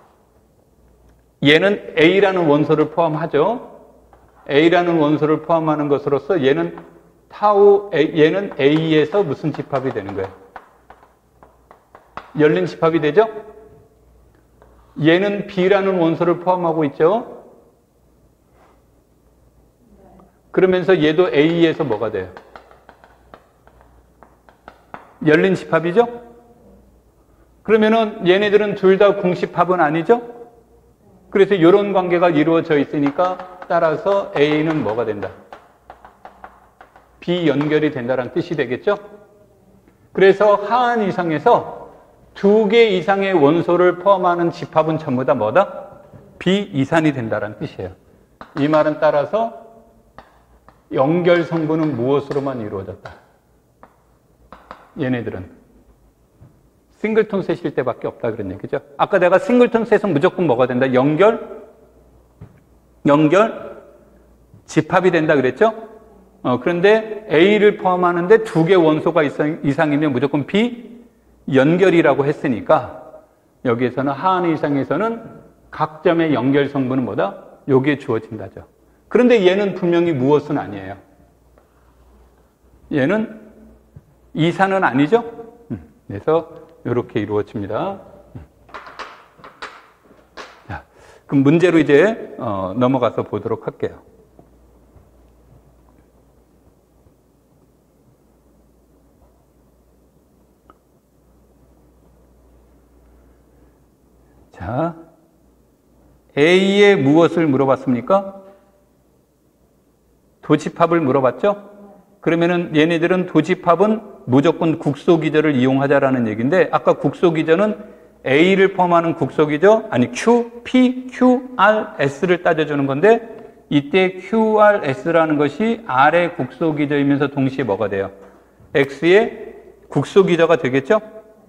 얘는 A라는 원소를 포함하죠. A라는 원소를 포함하는 것으로서 얘는 타우 A, 얘는 A에서 무슨 집합이 되는 거예요? 열린 집합이 되죠? 얘는 B라는 원소를 포함하고 있죠? 그러면서 얘도 A에서 뭐가 돼요? 열린 집합이죠? 그러면은 얘네들은 둘 다 공집합은 아니죠? 그래서 이런 관계가 이루어져 있으니까 따라서 A는 뭐가 된다? 비연결이 된다는 뜻이 되겠죠? 그래서 하한 이상에서 두 개 이상의 원소를 포함하는 집합은 전부 다 뭐다? 비이산이 된다는 뜻이에요. 이 말은 따라서 연결 성분은 무엇으로만 이루어졌다? 얘네들은 싱글톤 셋일 때밖에 없다 그런 얘기죠. 아까 내가 싱글톤 셋은 무조건 뭐가 된다? 연결? 연결? 집합이 된다 그랬죠? 어, 그런데 A를 포함하는데 두 개 원소가 이상, 이상이면 무조건 비연결이라고 했으니까 여기에서는 하한 이상에서는 각 점의 연결 성분은 뭐다? 여기에 주어진다죠. 그런데 얘는 분명히 무엇은 아니에요. 얘는 이산은 아니죠? 그래서 이렇게 이루어집니다. 자, 그럼 문제로 이제 어, 넘어가서 보도록 할게요. 자, A에 무엇을 물어봤습니까? 도집합을 물어봤죠? 그러면은 얘네들은 도집합은 무조건 국소기저를 이용하자라는 얘기인데 아까 국소기저는 A를 포함하는 국소기저 아니 Q, P, Q, R, S를 따져주는 건데 이때 Q, R, S라는 것이 R의 국소기저이면서 동시에 뭐가 돼요? X의 국소기저가 되겠죠?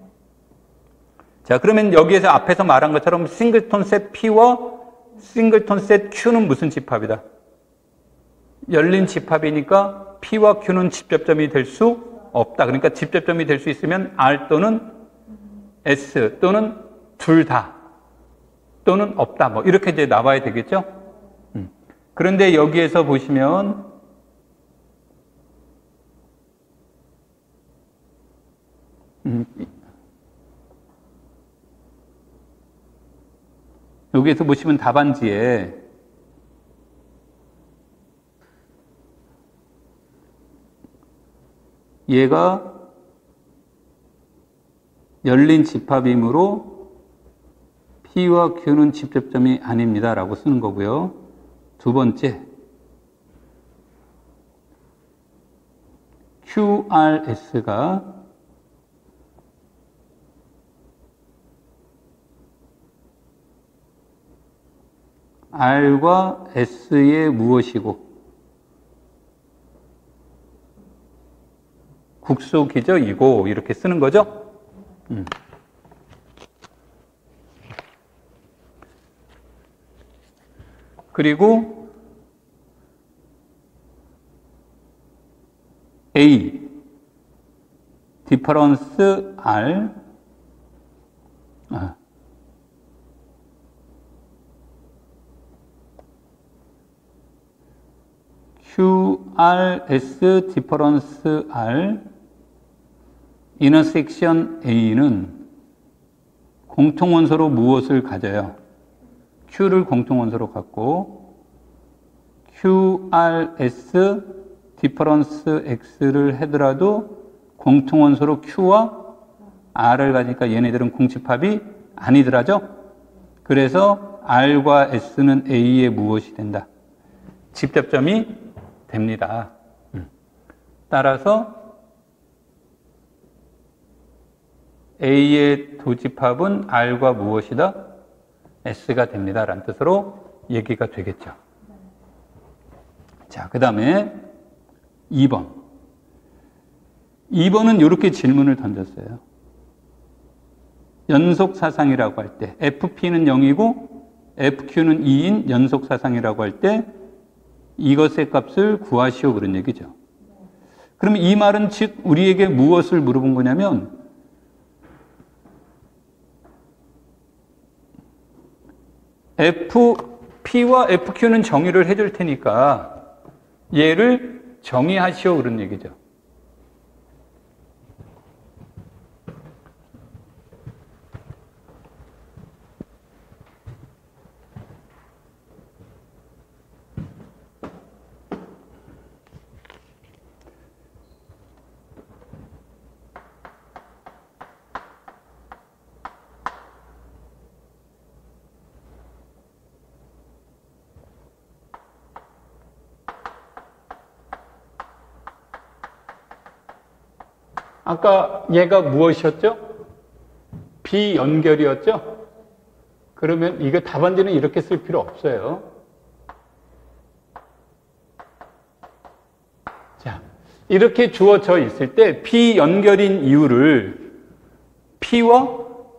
자, 그러면 여기에서 앞에서 말한 것처럼 싱글톤 셋 P와 싱글톤 셋 Q는 무슨 집합이다? 열린 집합이니까 P와 Q는 집접점이 될 수 없다. 그러니까 집접점이 될 수 있으면 R 또는 S 또는 둘 다 또는 없다. 뭐 이렇게 이제 나와야 되겠죠? 음. 그런데 여기에서 보시면 음. 여기에서 보시면 답안지에 얘가 열린 집합이므로 P와 Q는 집접점이 아닙니다 라고 쓰는 거고요. 두 번째 큐 알 에스가 R과 S의 무엇이고 국소기저이고 이렇게 쓰는 거죠. 음. 그리고 A 디퍼런스 R 아. 큐 알 에스 디퍼런스 R 인터섹션 A는 공통원소로 무엇을 가져요? Q를 공통원소로 갖고 큐 알 에스 디퍼런스 X를 하더라도 공통원소로 Q와 R을 가지니까 얘네들은 공집합이 아니더라죠? 그래서 R과 S는 A의 무엇이 된다? 집접점이 됩니다. 따라서 A의 도집합은 R과 무엇이다? S가 됩니다. 라는 뜻으로 얘기가 되겠죠. 자, 그 다음에 이 번. 이 번은 이렇게 질문을 던졌어요. 연속사상이라고 할 때 에프피는 영이고 에프큐는 이인 연속사상이라고 할 때 이것의 값을 구하시오 그런 얘기죠. 그러면 이 말은 즉 우리에게 무엇을 물어본 거냐면 에프, P와 에프큐는 정의를 해줄 테니까 얘를 정의하시오 그런 얘기죠. 아까 얘가 무엇이었죠? 비연결이었죠? 그러면 이거 답안지는 이렇게 쓸 필요 없어요. 자, 이렇게 주어져 있을 때 비연결인 이유를 P와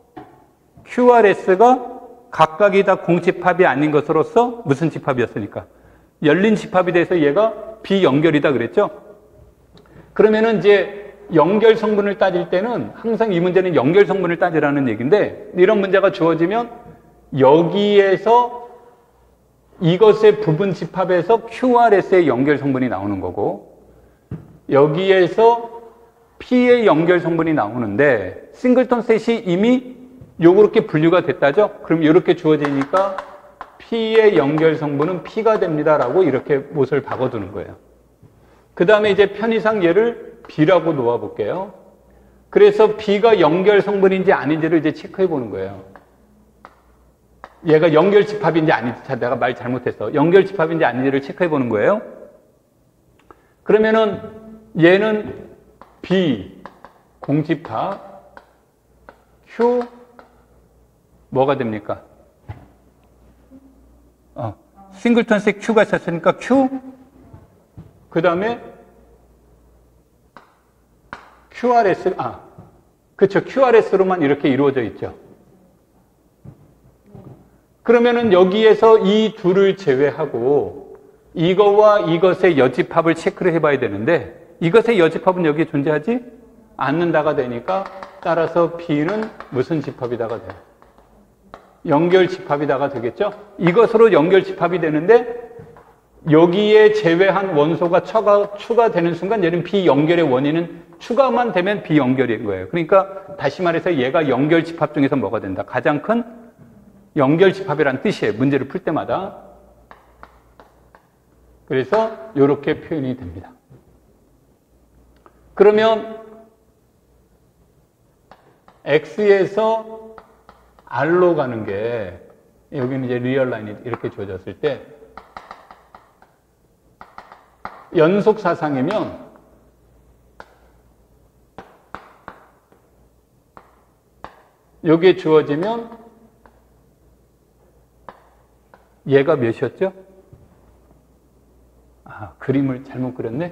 큐알에스가 각각이 다 공집합이 아닌 것으로서 무슨 집합이었으니까? 열린 집합이 돼서 얘가 비연결이다 그랬죠? 그러면은 이제 연결 성분을 따질 때는 항상 이 문제는 연결 성분을 따지라는 얘기인데 이런 문제가 주어지면 여기에서 이것의 부분 집합에서 큐알에스의 연결 성분이 나오는 거고 여기에서 P의 연결 성분이 나오는데 싱글턴 셋이 이미 요렇게 분류가 됐다죠? 그럼 이렇게 주어지니까 P의 연결 성분은 P가 됩니다라고 이렇게 못을 박아두는 거예요. 그 다음에 이제 편의상 얘를 B라고 놓아볼게요. 그래서 B가 연결 성분인지 아닌지를 이제 체크해 보는 거예요. 얘가 연결 집합인지 아닌지, 자, 내가 말 잘못했어. 연결 집합인지 아닌지를 체크해 보는 거예요. 그러면은 얘는 B, 공집합, Q, 뭐가 됩니까? 어, 싱글턴색 Q가 있었으니까 Q, 그 다음에 큐알에스, 아, 그쵸. 큐알에스로만 이렇게 이루어져 있죠. 그러면은 여기에서 이 둘을 제외하고 이거와 이것의 여집합을 체크를 해봐야 되는데 이것의 여집합은 여기에 존재하지 않는다가 되니까 따라서 B는 무슨 집합이다가 돼요? 연결 집합이다가 되겠죠? 이것으로 연결 집합이 되는데 여기에 제외한 원소가 추가, 추가되는 순간 얘는 비연결의 원인은 추가만 되면 비연결인 거예요. 그러니까 다시 말해서 얘가 연결 집합 중에서 뭐가 된다? 가장 큰 연결 집합이란 뜻이에요. 문제를 풀 때마다. 그래서 이렇게 표현이 됩니다. 그러면 X에서 R로 가는 게 여기는 이제 리얼 라인이 이렇게 주어졌을 때 연속 사상이면 여기에 주어지면 얘가 몇이었죠? 아, 그림을 잘못 그렸네.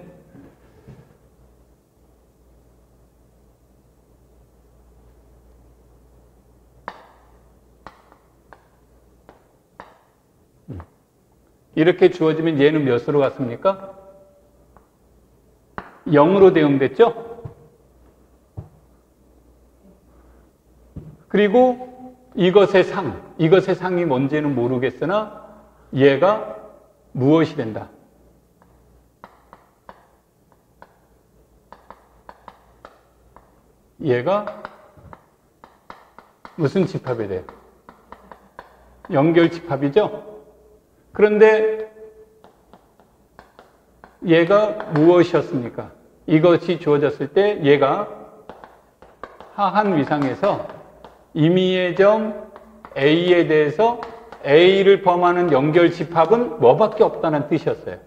이렇게 주어지면 얘는 몇으로 갔습니까? 영으로 대응됐죠? 그리고 이것의 상, 이것의 상이 뭔지는 모르겠으나 얘가 무엇이 된다? 얘가 무슨 집합이 돼요? 연결 집합이죠? 그런데 얘가 무엇이었습니까? 이것이 주어졌을 때 얘가 하한 위상에서 임의의 점 A에 대해서 A를 범하는 연결 집합은 뭐밖에 없다는 뜻이었어요.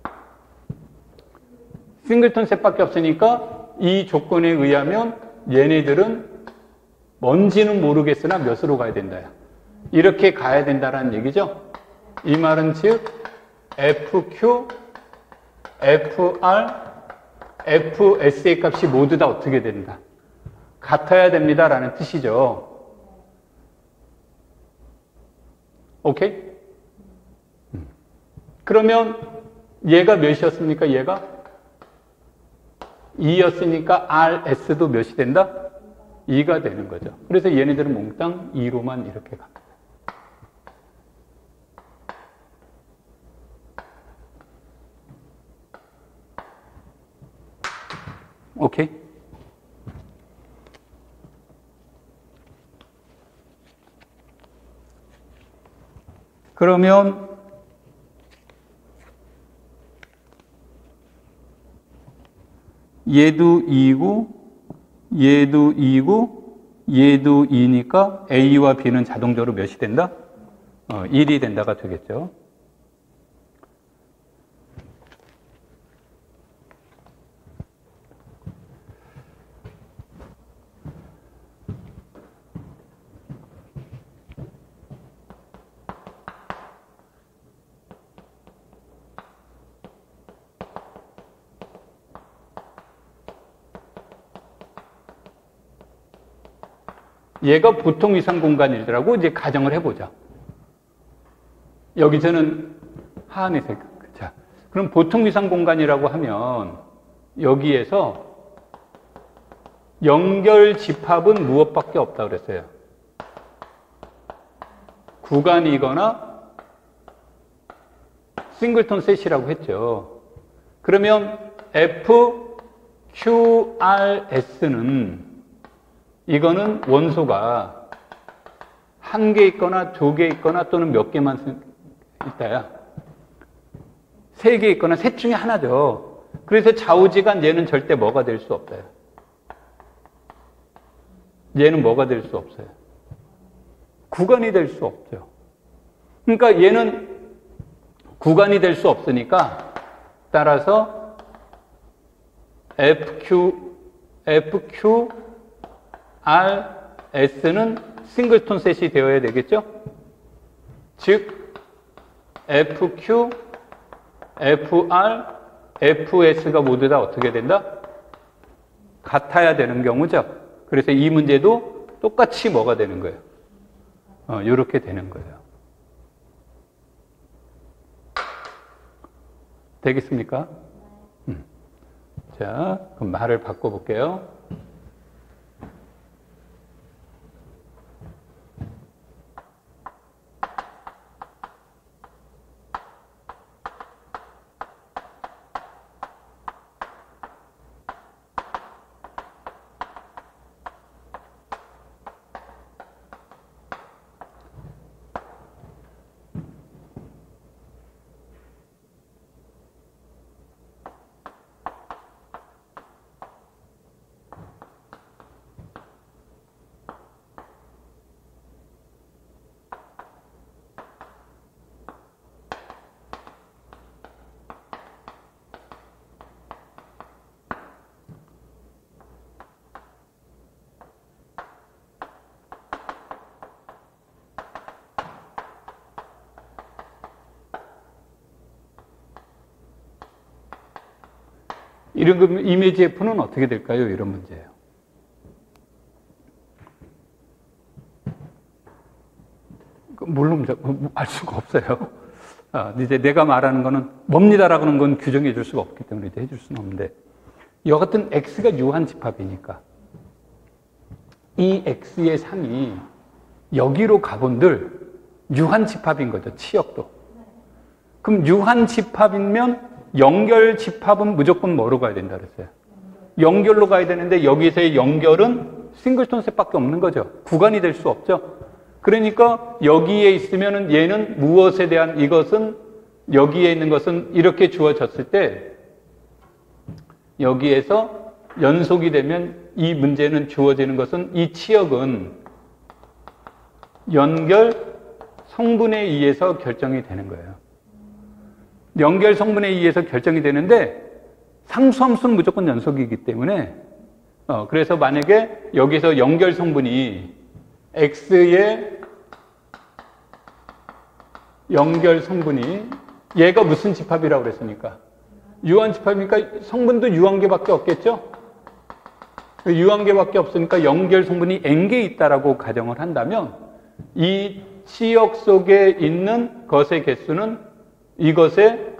싱글턴 셋밖에 없으니까 이 조건에 의하면 얘네들은 뭔지는 모르겠으나 몇으로 가야 된다. 이렇게 가야 된다는 얘기죠. 이 말은 즉 에프큐, 에프알, 에프에스의 값이 모두 다 어떻게 된다? 같아야 됩니다라는 뜻이죠. 오케이? 음. 그러면 얘가 몇이었습니까? 얘가 이였으니까 알에스도 몇이 된다? 이가 되는 거죠. 그래서 얘네들은 몽땅 이로만 이렇게 갑니다. 오케이? 그러면 얘도 이고 얘도 이고 얘도 이니까 A와 B는 자동적으로 몇이 된다? 어, 일이 된다가 되겠죠. 얘가 보통 위상 공간이라고 이제 가정을 해보자. 여기서는 하안에서. 자, 그럼 보통 위상 공간이라고 하면 여기에서 연결 집합은 무엇밖에 없다 그랬어요? 구간이거나 싱글턴 셋이라고 했죠. 그러면 F, Q, R, S는 이거는 원소가 한 개 있거나 두 개 있거나 또는 몇 개만 있다야. 세 개 있거나 셋 중에 하나죠. 그래서 좌우지간 얘는 절대 뭐가 될 수 없어요. 얘는 뭐가 될 수 없어요. 구간이 될 수 없죠. 그러니까 얘는 구간이 될 수 없으니까 따라서 FQ, FQ, R, S는 싱글톤 셋이 되어야 되겠죠? 즉 에프큐, 에프알, 에프에스가 모두 다 어떻게 된다? 같아야 되는 경우죠. 그래서 이 문제도 똑같이 뭐가 되는 거예요? 어, 이렇게 되는 거예요. 되겠습니까? 음. 자, 그럼 말을 바꿔볼게요. 이런 거 이미지 F는 어떻게 될까요? 이런 문제예요. 물론 알 수가 없어요. 아, 이제 내가 말하는 거는 뭡니다라고 하는 건 규정해 줄 수가 없기 때문에 이제 해줄 수는 없는데, 이 같은 X가 유한 집합이니까 이 X의 상이 여기로 가본들 유한 집합인 거죠. 치역도. 그럼 유한 집합이면 연결 집합은 무조건 뭐로 가야 된다 그랬어요? 연결로 가야 되는데 여기서의 연결은 싱글톤 셋밖에 없는 거죠. 구간이 될 수 없죠. 그러니까 여기에 있으면은 얘는 무엇에 대한 이것은 여기에 있는 것은 이렇게 주어졌을 때 여기에서 연속이 되면 이 문제는 주어지는 것은 이 치역은 연결 성분에 의해서 결정이 되는 거예요. 연결 성분에 의해서 결정이 되는데 상수함수는 무조건 연속이기 때문에 어, 그래서 만약에 여기서 연결 성분이 X의 연결 성분이 얘가 무슨 집합이라고 그랬습니까? 유한 집합이니까 성분도 유한계밖에 없겠죠? 유한계밖에 없으니까 연결 성분이 N개 있다라고 가정을 한다면 이 C역 속에 있는 것의 개수는 이것의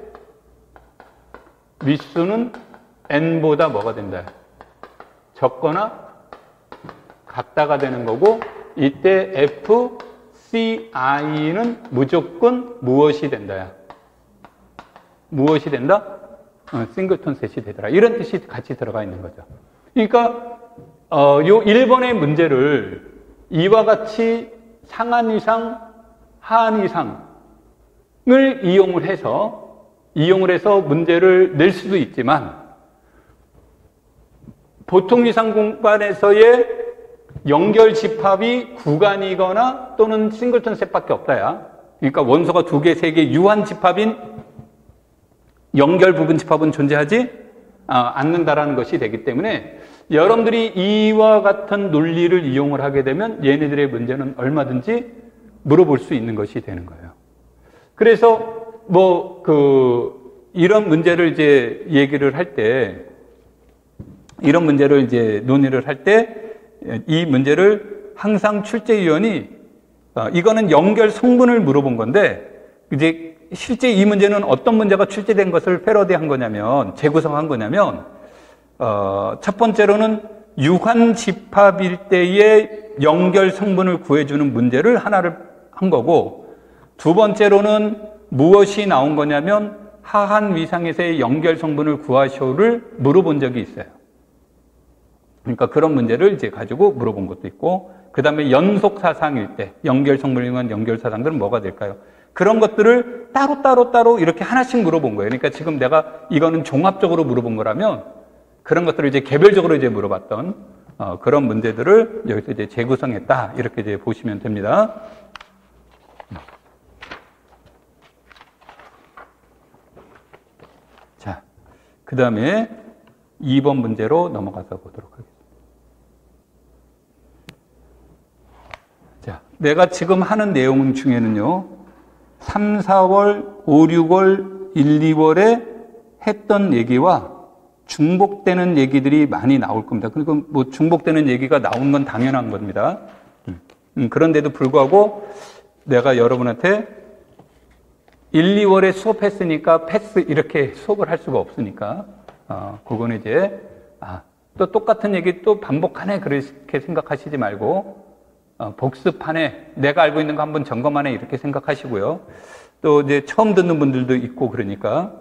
윗수는 n보다 뭐가 된다? 적거나 같다가 되는 거고, 이때 F, C, I는 무조건 무엇이 된다야? 무엇이 된다? 어, 싱글톤 셋이 되더라. 이런 뜻이 같이 들어가 있는 거죠. 그러니까 어, 요 일 번의 문제를 이와 같이 상한 이상, 하한 이상을 이용을 해서 이용을 해서 문제를 낼 수도 있지만, 보통 이상 공간에서의 연결 집합이 구간이거나 또는 싱글톤 셋밖에 없다야. 그러니까 원소가 두 개, 세 개 유한 집합인 연결 부분 집합은 존재하지 않는다라는 것이 되기 때문에, 여러분들이 이와 같은 논리를 이용을 하게 되면 얘네들의 문제는 얼마든지 물어볼 수 있는 것이 되는 거예요. 그래서 뭐 그 이런 문제를 이제 얘기를 할 때, 이런 문제를 이제 논의를 할 때 이 문제를 항상 출제위원이 어, 이거는 연결 성분을 물어본 건데, 이제 실제 이 문제는 어떤 문제가 출제된 것을 패러디한 거냐면, 재구성한 거냐면, 어, 첫 번째로는 유한 집합일 때의 연결 성분을 구해주는 문제를 하나를 한 거고, 두 번째로는 무엇이 나온 거냐면 하한 위상에서의 연결 성분을 구하시오를 물어본 적이 있어요. 그러니까 그런 문제를 이제 가지고 물어본 것도 있고, 그 다음에 연속 사상일 때 연결 성분을 이용한 연결 사상들은 뭐가 될까요? 그런 것들을 따로따로 따로 이렇게 하나씩 물어본 거예요. 그러니까 지금 내가 이거는 종합적으로 물어본 거라면, 그런 것들을 이제 개별적으로 이제 물어봤던 어, 그런 문제들을 여기서 이제 재구성했다, 이렇게 이제 보시면 됩니다. 자, 그 다음에 이 번 문제로 넘어가서 보도록 하겠습니다. 자, 내가 지금 하는 내용 중에는요, 삼, 사월, 오, 육월, 일, 이월에 했던 얘기와 중복되는 얘기들이 많이 나올 겁니다. 그리고 뭐 중복되는 얘기가 나오는 건 당연한 겁니다. 음, 그런데도 불구하고 내가 여러분한테 일, 이월에 수업했으니까 패스 이렇게 수업을 할 수가 없으니까, 어, 그거는 이제, 아, 또 똑같은 얘기 또 반복하네, 그렇게 생각하시지 말고, 어, 복습하네, 내가 알고 있는 거 한번 점검하네, 이렇게 생각하시고요. 또 이제 처음 듣는 분들도 있고 그러니까.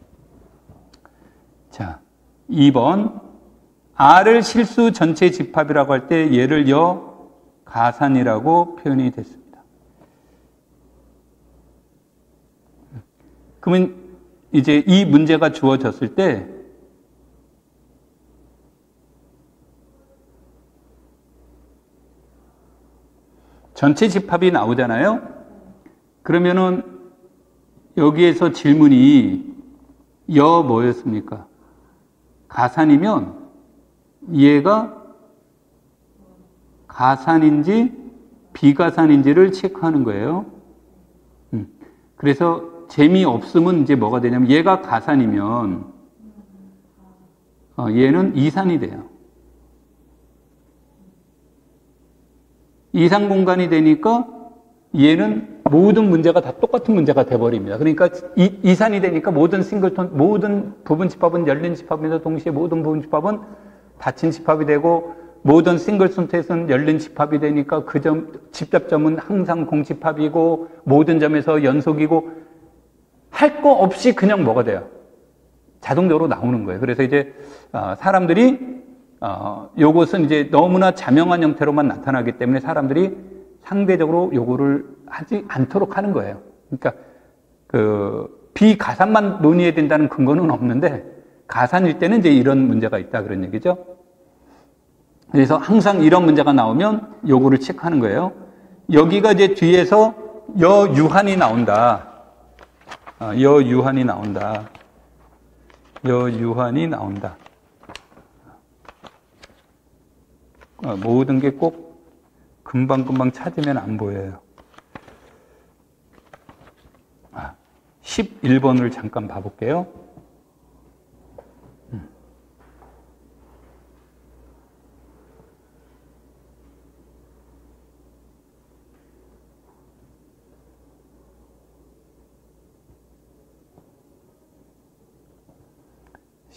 자, 이 번. R을 실수 전체 집합이라고 할 때 얘를 여 가산이라고 표현이 됐습니다. 그러면 이제 이 문제가 주어졌을 때 전체 집합이 나오잖아요. 그러면은 여기에서 질문이 여 뭐였습니까? 가산이면 얘가 가산인지 비가산인지를 체크하는 거예요. 음. 그래서 재미없으면 이제 뭐가 되냐면, 얘가 가산이면 어, 얘는 이산이 돼요. 이산 공간이 되니까 얘는 모든 문제가 다 똑같은 문제가 돼버립니다. 그러니까 이, 이산이 되니까 모든 싱글톤, 모든 부분 집합은 열린 집합입니다. 동시에 모든 부분 집합은 닫힌 집합이 되고, 모든 싱글톤 셋은 열린 집합이 되니까 그 점, 집합점은 항상 공집합이고, 모든 점에서 연속이고, 할 거 없이 그냥 뭐가 돼요? 자동적으로 나오는 거예요. 그래서 이제 어, 사람들이 어, 요것은 이제 너무나 자명한 형태로만 나타나기 때문에 사람들이 상대적으로 요거를 하지 않도록 하는 거예요. 그러니까 그 비가산만 논의해야 된다는 근거는 없는데, 가산일 때는 이제 이런 문제가 있다, 그런 얘기죠. 그래서 항상 이런 문제가 나오면 요거를 체크하는 거예요. 여기가 이제 뒤에서 여유한이 나온다. 어, 여유한이 나온다. 여유한이 나온다. 어, 모든 게 꼭 금방금방 찾으면 안 보여요. 아, 십일 번을 잠깐 봐볼게요. 음.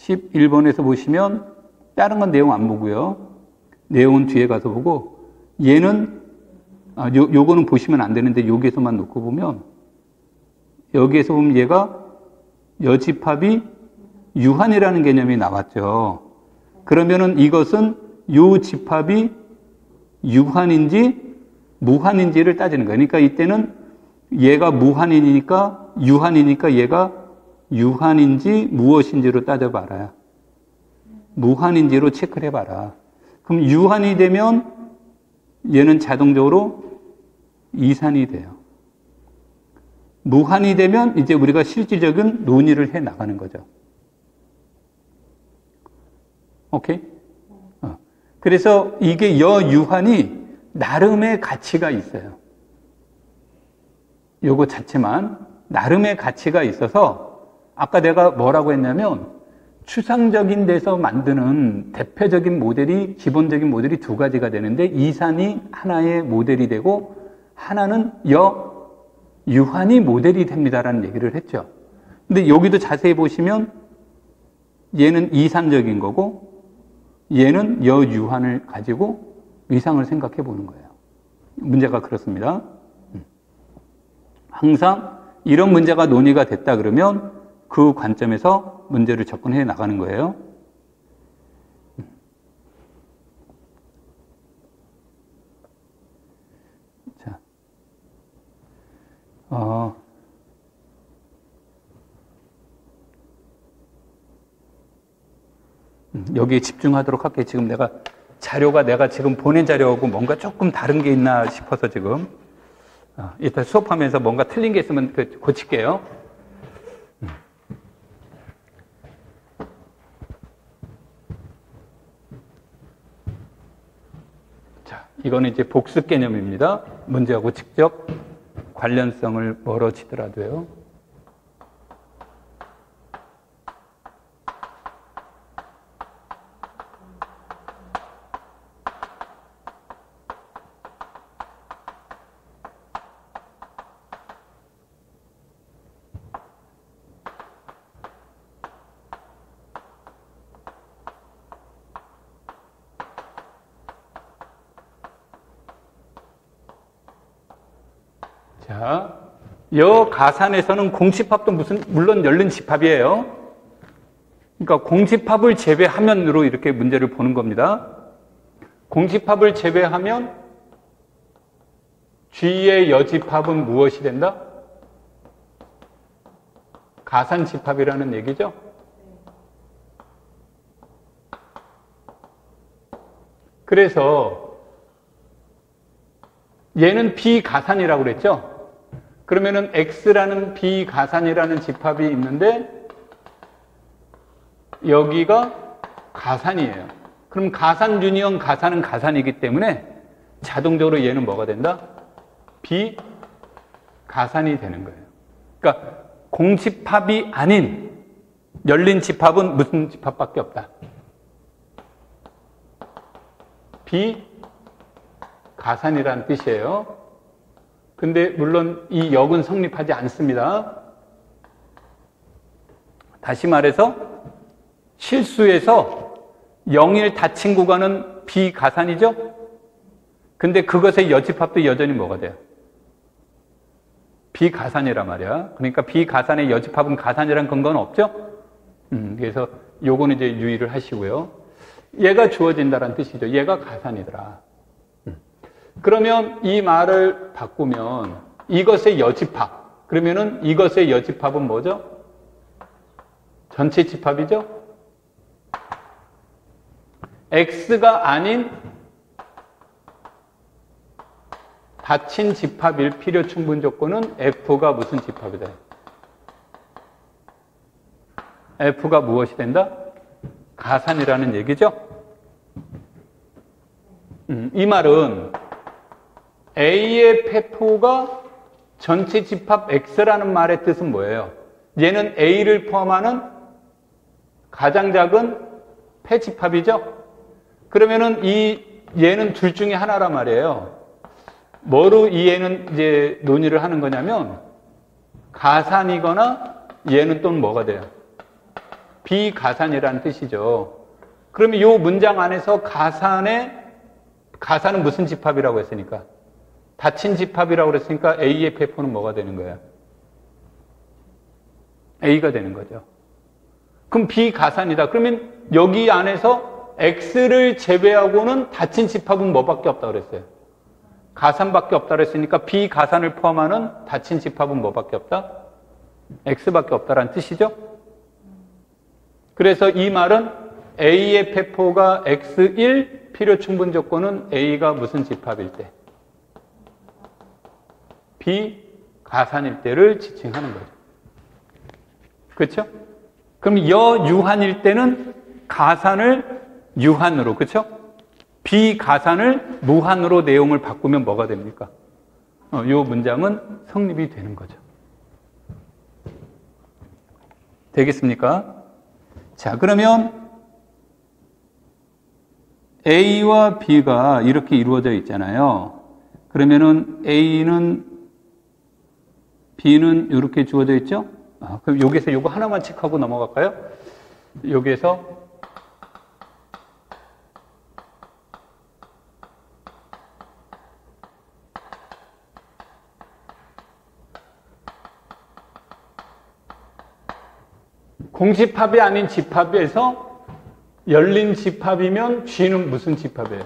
십일 번에서 보시면 다른 건 내용 안 보고요. 내용은 뒤에 가서 보고 얘는 아, 요, 요거는 보시면 안 되는데 여기에서만 놓고 보면 여기에서 보면 얘가 여집합이 유한이라는 개념이 나왔죠. 그러면은 이것은 요 집합이 유한인지 무한인지를 따지는 거예요. 그러니까 이때는 얘가 무한이니까 유한이니까 얘가 유한인지 무엇인지로 따져봐라. 무한인지로 체크를 해봐라. 그럼 유한이 되면 얘는 자동적으로 이산이 돼요. 무한이 되면 이제 우리가 실질적인 논의를 해 나가는 거죠. 오케이? 어. 그래서 이게 여유한이 나름의 가치가 있어요. 요거 자체만 나름의 가치가 있어서 아까 내가 뭐라고 했냐면 추상적인 데서 만드는 대표적인 모델이 기본적인 모델이 두 가지가 되는데 이산이 하나의 모델이 되고 하나는 여유한이 모델이 됩니다라는 얘기를 했죠. 근데 여기도 자세히 보시면 얘는 이산적인 거고 얘는 여유한을 가지고 위상을 생각해 보는 거예요. 문제가 그렇습니다. 항상 이런 문제가 논의가 됐다 그러면 그 관점에서 문제를 접근해 나가는 거예요. 자, 어, 여기에 집중하도록 할게요. 지금 내가 자료가 내가 지금 보낸 자료하고 뭔가 조금 다른 게 있나 싶어서 지금 어, 이따 수업하면서 뭔가 틀린 게 있으면 고칠게요. 자, 이거는 이제 복습 개념입니다. 문제하고 직접 관련성을 멀어지더라도요. 자, 여가산에서는 공집합도 무슨 물론 열린 집합이에요. 그러니까 공집합을 제외하면으로 이렇게 문제를 보는 겁니다. 공집합을 제외하면 G의 여집합은 무엇이 된다? 가산집합이라는 얘기죠. 그래서 얘는 비가산이라고 그랬죠. 그러면은 X라는 비가산이라는 집합이 있는데 여기가 가산이에요. 그럼 가산 유니언 가산은 가산이기 때문에 자동적으로 얘는 뭐가 된다? 비가산이 되는 거예요. 그러니까 공집합이 아닌 열린 집합은 무슨 집합밖에 없다? 비가산이라는 뜻이에요. 근데 물론 이 역은 성립하지 않습니다. 다시 말해서 실수에서 영일 닫힌 구간은 비가산이죠? 근데 그것의 여집합도 여전히 뭐가 돼요? 비가산이란 말이야. 그러니까 비가산의 여집합은 가산이란 근거는 없죠? 음, 그래서 요거는 이제 유의를 하시고요. 얘가 주어진다는 뜻이죠. 얘가 가산이더라. 그러면 이 말을 바꾸면 이것의 여집합. 그러면은 이것의 여집합은 뭐죠? 전체 집합이죠? X가 아닌 닫힌 집합일 필요 충분 조건은 F가 무슨 집합이다? F가 무엇이 된다? 가산이라는 얘기죠? 음, 이 말은 A의 폐포가 전체 집합 X라는 말의 뜻은 뭐예요? 얘는 A를 포함하는 가장 작은 폐집합이죠? 그러면은 이 얘는 둘 중에 하나란 말이에요. 뭐로 이 얘는 이제 논의를 하는 거냐면 가산이거나 얘는 또 뭐가 돼요? 비가산이라는 뜻이죠. 그러면 이 문장 안에서 가산의 가산은 무슨 집합이라고 했으니까? 닫힌 집합이라고 그랬으니까 A의 배포는 뭐가 되는 거예요? A가 되는 거죠. 그럼 비가산이다. 그러면 여기 안에서 X를 제외하고는 닫힌 집합은 뭐밖에 없다 그랬어요? 가산밖에 없다 그랬으니까 비가산을 포함하는 닫힌 집합은 뭐밖에 없다? X밖에 없다라는 뜻이죠. 그래서 이 말은 A의 배포가 엑스일, 필요 충분 조건은 A가 무슨 집합일 때? 비가산일 때를 지칭하는 거죠. 그렇죠? 그럼 여유한일 때는 가산을 유한으로, 그렇죠? 비가산을 무한으로 내용을 바꾸면 뭐가 됩니까? 어, 이 문장은 성립이 되는 거죠. 되겠습니까? 자, 그러면 A와 B가 이렇게 이루어져 있잖아요. 그러면은 A는 B는 이렇게 주어져 있죠? 아, 그럼 여기서 이거 하나만 체크하고 넘어갈까요? 여기에서 공집합이 아닌 집합에서 열린 집합이면 G는 무슨 집합이에요?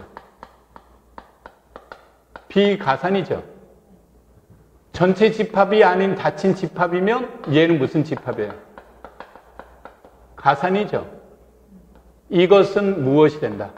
비가산이죠. 전체 집합이 아닌 닫힌 집합이면 얘는 무슨 집합이에요? 가산이죠. 이것은 무엇이 된다?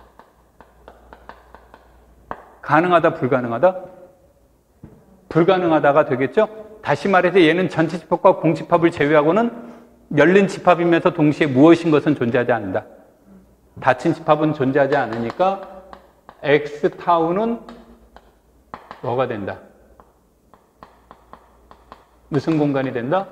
가능하다, 불가능하다? 불가능하다가 되겠죠? 다시 말해서 얘는 전체 집합과 공집합을 제외하고는 열린 집합이면서 동시에 무엇인 것은 존재하지 않는다. 닫힌 집합은 존재하지 않으니까 X 타우는 뭐가 된다? 무슨 공간이 된다?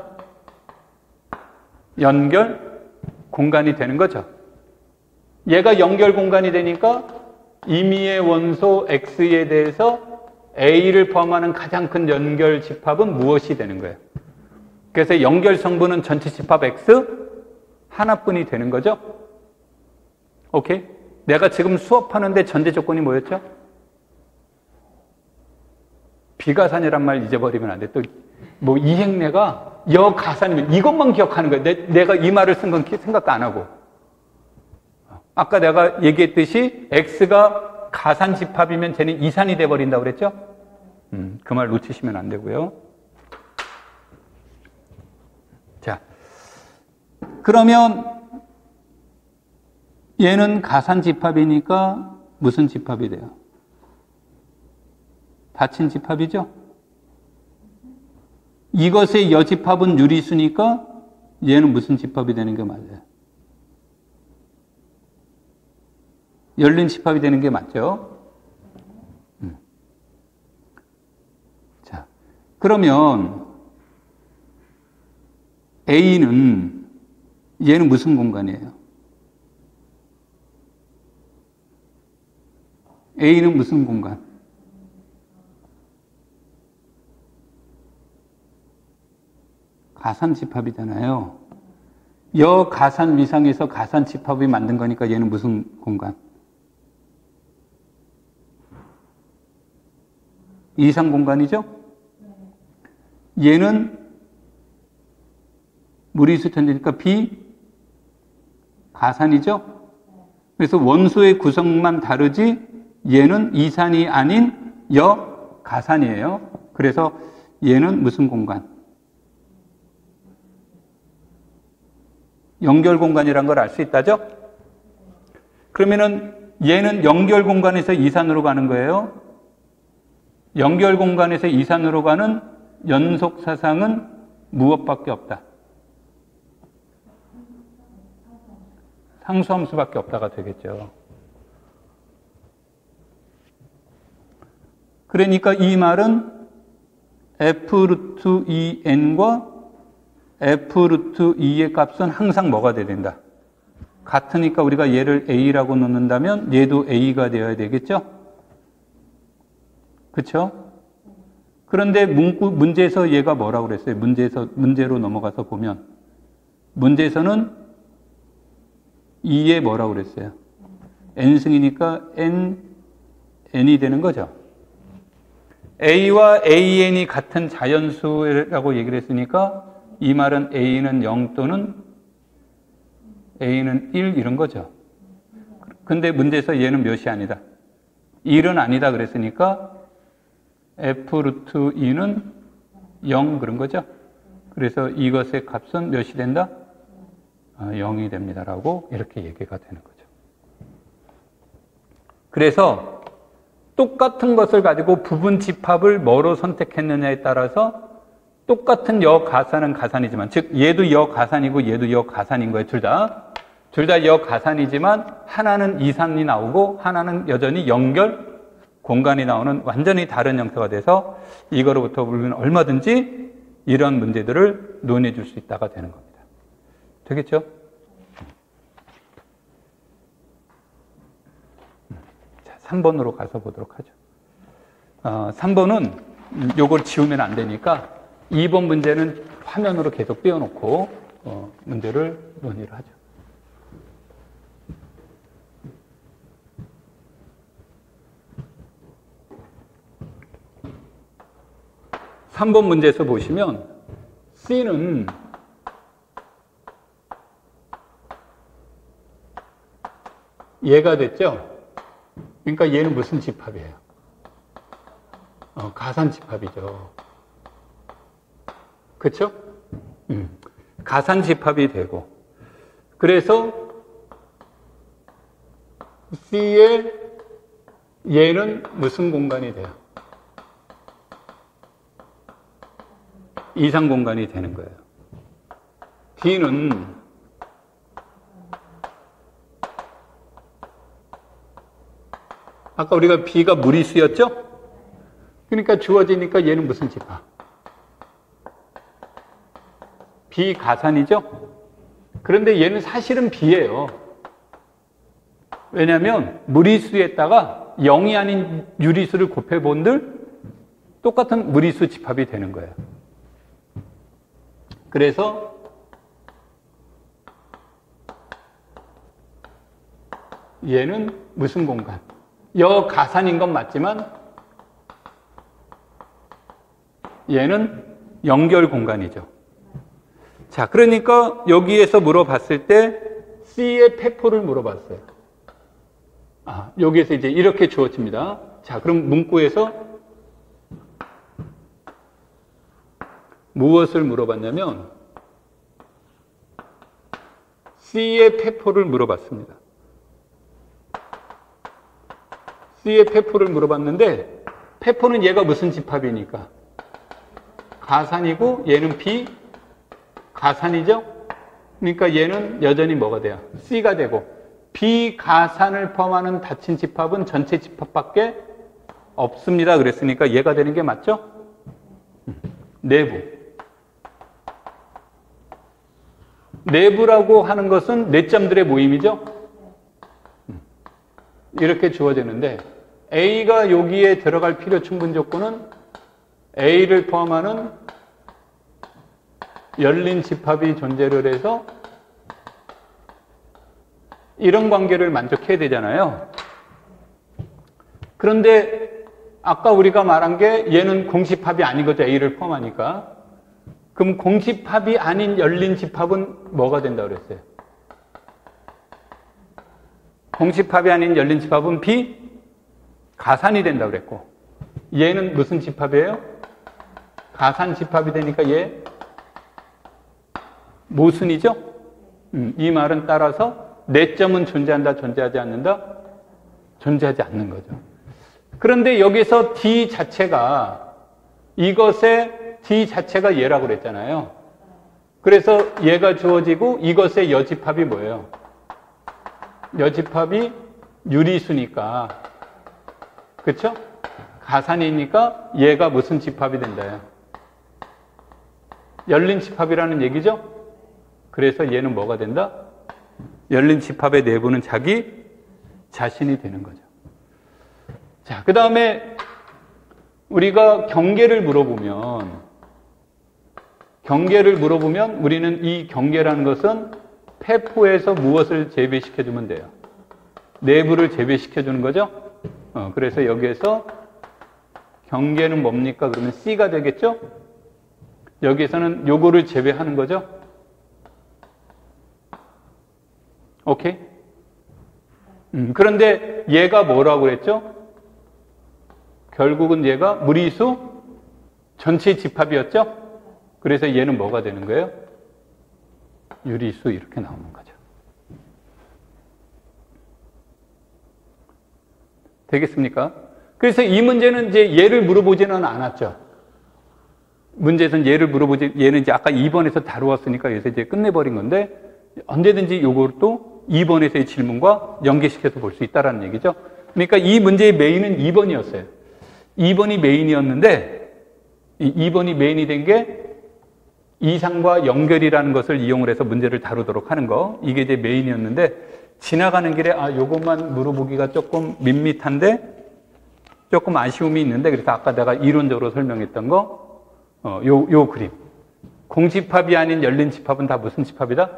연결 공간이 되는 거죠. 얘가 연결 공간이 되니까 임의의 원소 X에 대해서 A를 포함하는 가장 큰 연결 집합은 무엇이 되는 거예요? 그래서 연결 성분은 전체 집합 X 하나뿐이 되는 거죠. 오케이? 내가 지금 수업하는데 전제 조건이 뭐였죠? 비가산이란 말 잊어버리면 안 돼. 또 뭐 이행례가 여가산이면 이것만 기억하는 거야. 내, 내가 이 말을 쓴 건 생각 안 하고. 아까 내가 얘기했듯이 X가 가산 집합이면 쟤는 이산이 돼버린다고 그랬죠? 음, 그 말 놓치시면 안 되고요. 자, 그러면 얘는 가산 집합이니까 무슨 집합이 돼요? 닫힌 집합이죠? 이것의 여집합은 유리수니까 얘는 무슨 집합이 되는 게 맞아요? 열린 집합이 되는 게 맞죠? 음. 자, 그러면 A는 얘는 무슨 공간이에요? A는 무슨 공간? 가산 집합이잖아요. 여가산 위상에서 가산 집합이 만든 거니까 얘는 무슨 공간? 이상 공간이죠? 얘는 무리수 천제니까 비가산이죠? 그래서 원소의 구성만 다르지 얘는 이산이 아닌 여가산이에요. 그래서 얘는 무슨 공간? 연결 공간이란 걸 알 수 있다죠? 그러면은 얘는 연결 공간에서 이산으로 가는 거예요. 연결 공간에서 이산으로 가는 연속 사상은 무엇밖에 없다? 상수함수밖에 없다가 되겠죠. 그러니까 이 말은 F 루트 이 N과 F 루트 이의 값은 항상 뭐가 돼야 된다? 같으니까 우리가 얘를 A라고 놓는다면 얘도 A가 되어야 되겠죠? 그렇죠? 그런데 문구, 문제에서 얘가 뭐라고 그랬어요? 문제에서, 문제로 넘어가서 보면 문제에서는 이에 뭐라고 그랬어요? n승이니까 n, n이 되는 거죠. a와 an이 같은 자연수라고 얘기를 했으니까 이 말은 a는 영 또는 a는 일 이런 거죠. 근데 문제에서 얘는 몇이 아니다. 일은 아니다 그랬으니까 f 루트 이는 영 그런 거죠. 그래서 이것의 값은 몇이 된다? 영이 됩니다라고 이렇게 얘기가 되는 거죠. 그래서 똑같은 것을 가지고 부분 집합을 뭐로 선택했느냐에 따라서 똑같은 여가산은 가산이지만, 즉 얘도 여가산이고 얘도 여가산인 거예요. 둘 다. 둘 다 여가산이지만 하나는 이산이 나오고 하나는 여전히 연결 공간이 나오는 완전히 다른 형태가 돼서 이거로부터 우리는 얼마든지 이런 문제들을 논해 줄 수 있다가 되는 겁니다. 되겠죠? 자, 삼 번으로 가서 보도록 하죠. 어, 삼 번은 요걸 지우면 안 되니까 이 번 문제는 화면으로 계속 띄워놓고 어, 문제를 논의를 하죠. 삼 번 문제에서 보시면 C는 얘가 됐죠? 그러니까 얘는 무슨 집합이에요? 어, 가산 집합이죠. 그렇죠? 음, 가산 집합이 되고, 그래서 C의 얘는 무슨 공간이 돼요? 이상 공간이 되는 거예요. D는 아까 우리가 B가 무리수였죠? 그러니까 주어지니까 얘는 무슨 집합? 비가산이죠? 그런데 얘는 사실은 B예요. 왜냐하면 무리수에다가 영이 아닌 유리수를 곱해본들 똑같은 무리수 집합이 되는 거예요. 그래서 얘는 무슨 공간? 여가산인 건 맞지만 얘는 연결 공간이죠. 자, 그러니까 여기에서 물어봤을 때 C의 폐포를 물어봤어요. 아, 여기에서 이제 이렇게 주어집니다. 자, 그럼 문구에서 무엇을 물어봤냐면 C의 폐포를 물어봤습니다. C의 폐포를 물어봤는데 폐포는 얘가 무슨 집합이니까? 가산이고 얘는 비 가산이죠? 그러니까 얘는 여전히 뭐가 돼요? C가 되고, 비가산을 포함하는 닫힌 집합은 전체 집합밖에 없습니다. 그랬으니까 얘가 되는 게 맞죠? 내부. 내부라고 하는 것은 내점들의 모임이죠? 이렇게 주어지는데 A가 여기에 들어갈 필요 충분 조건은 A를 포함하는 열린 집합이 존재를 해서 이런 관계를 만족해야 되잖아요. 그런데 아까 우리가 말한 게 얘는 공집합이 아니거든. A를 포함하니까. 그럼 공집합이 아닌 열린 집합은 뭐가 된다 그랬어요? 공집합이 아닌 열린 집합은 비 가산이 된다 그랬고, 얘는 무슨 집합이에요? 가산 집합이 되니까 얘 모순이죠? 음, 이 말은 따라서 내점은 존재한다, 존재하지 않는다? 존재하지 않는 거죠. 그런데 여기서 D 자체가, 이것의 D 자체가 얘라고 그랬잖아요. 그래서 얘가 주어지고 이것의 여집합이 뭐예요? 여집합이 유리수니까, 그렇죠? 가산이니까 얘가 무슨 집합이 된다요? 열린 집합이라는 얘기죠? 그래서 얘는 뭐가 된다? 열린 집합의 내부는 자기 자신이 되는 거죠. 자, 그 다음에 우리가 경계를 물어보면, 경계를 물어보면 우리는 이 경계라는 것은 폐포에서 무엇을 재배시켜주면 돼요? 내부를 재배시켜주는 거죠? 어, 그래서 여기에서 경계는 뭡니까? 그러면 C가 되겠죠? 여기에서는 요거를 재배하는 거죠? 오케이? 음, 그런데 얘가 뭐라고 그랬죠? 결국은 얘가 무리수 전체 집합이었죠? 그래서 얘는 뭐가 되는 거예요? 유리수 이렇게 나오는 거죠. 되겠습니까? 그래서 이 문제는 이제 얘를 물어보지는 않았죠. 문제에서는 얘를 물어보지, 얘는 이제 아까 이 번에서 다루었으니까 여기서 이제 끝내버린 건데, 언제든지 요것도 이 번에서의 질문과 연계시켜서 볼 수 있다는 얘기죠. 그러니까 이 문제의 메인은 이 번이었어요. 이 번이 메인이었는데, 이 이 번이 메인이 된 게 이상과 연결이라는 것을 이용을 해서 문제를 다루도록 하는 거. 이게 이제 메인이었는데, 지나가는 길에, 아, 요것만 물어보기가 조금 밋밋한데, 조금 아쉬움이 있는데, 그래서 아까 내가 이론적으로 설명했던 거, 어, 요, 요 그림. 공집합이 아닌 열린 집합은 다 무슨 집합이다?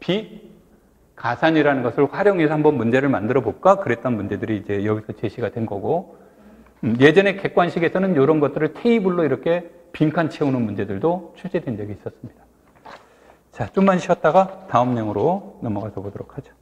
비가산이라는 것을 활용해서 한번 문제를 만들어 볼까? 그랬던 문제들이 이제 여기서 제시가 된 거고, 음, 예전에 객관식에서는 이런 것들을 테이블로 이렇게 빈칸 채우는 문제들도 출제된 적이 있었습니다. 자, 좀만 쉬었다가 다음 내용으로 넘어가서 보도록 하죠.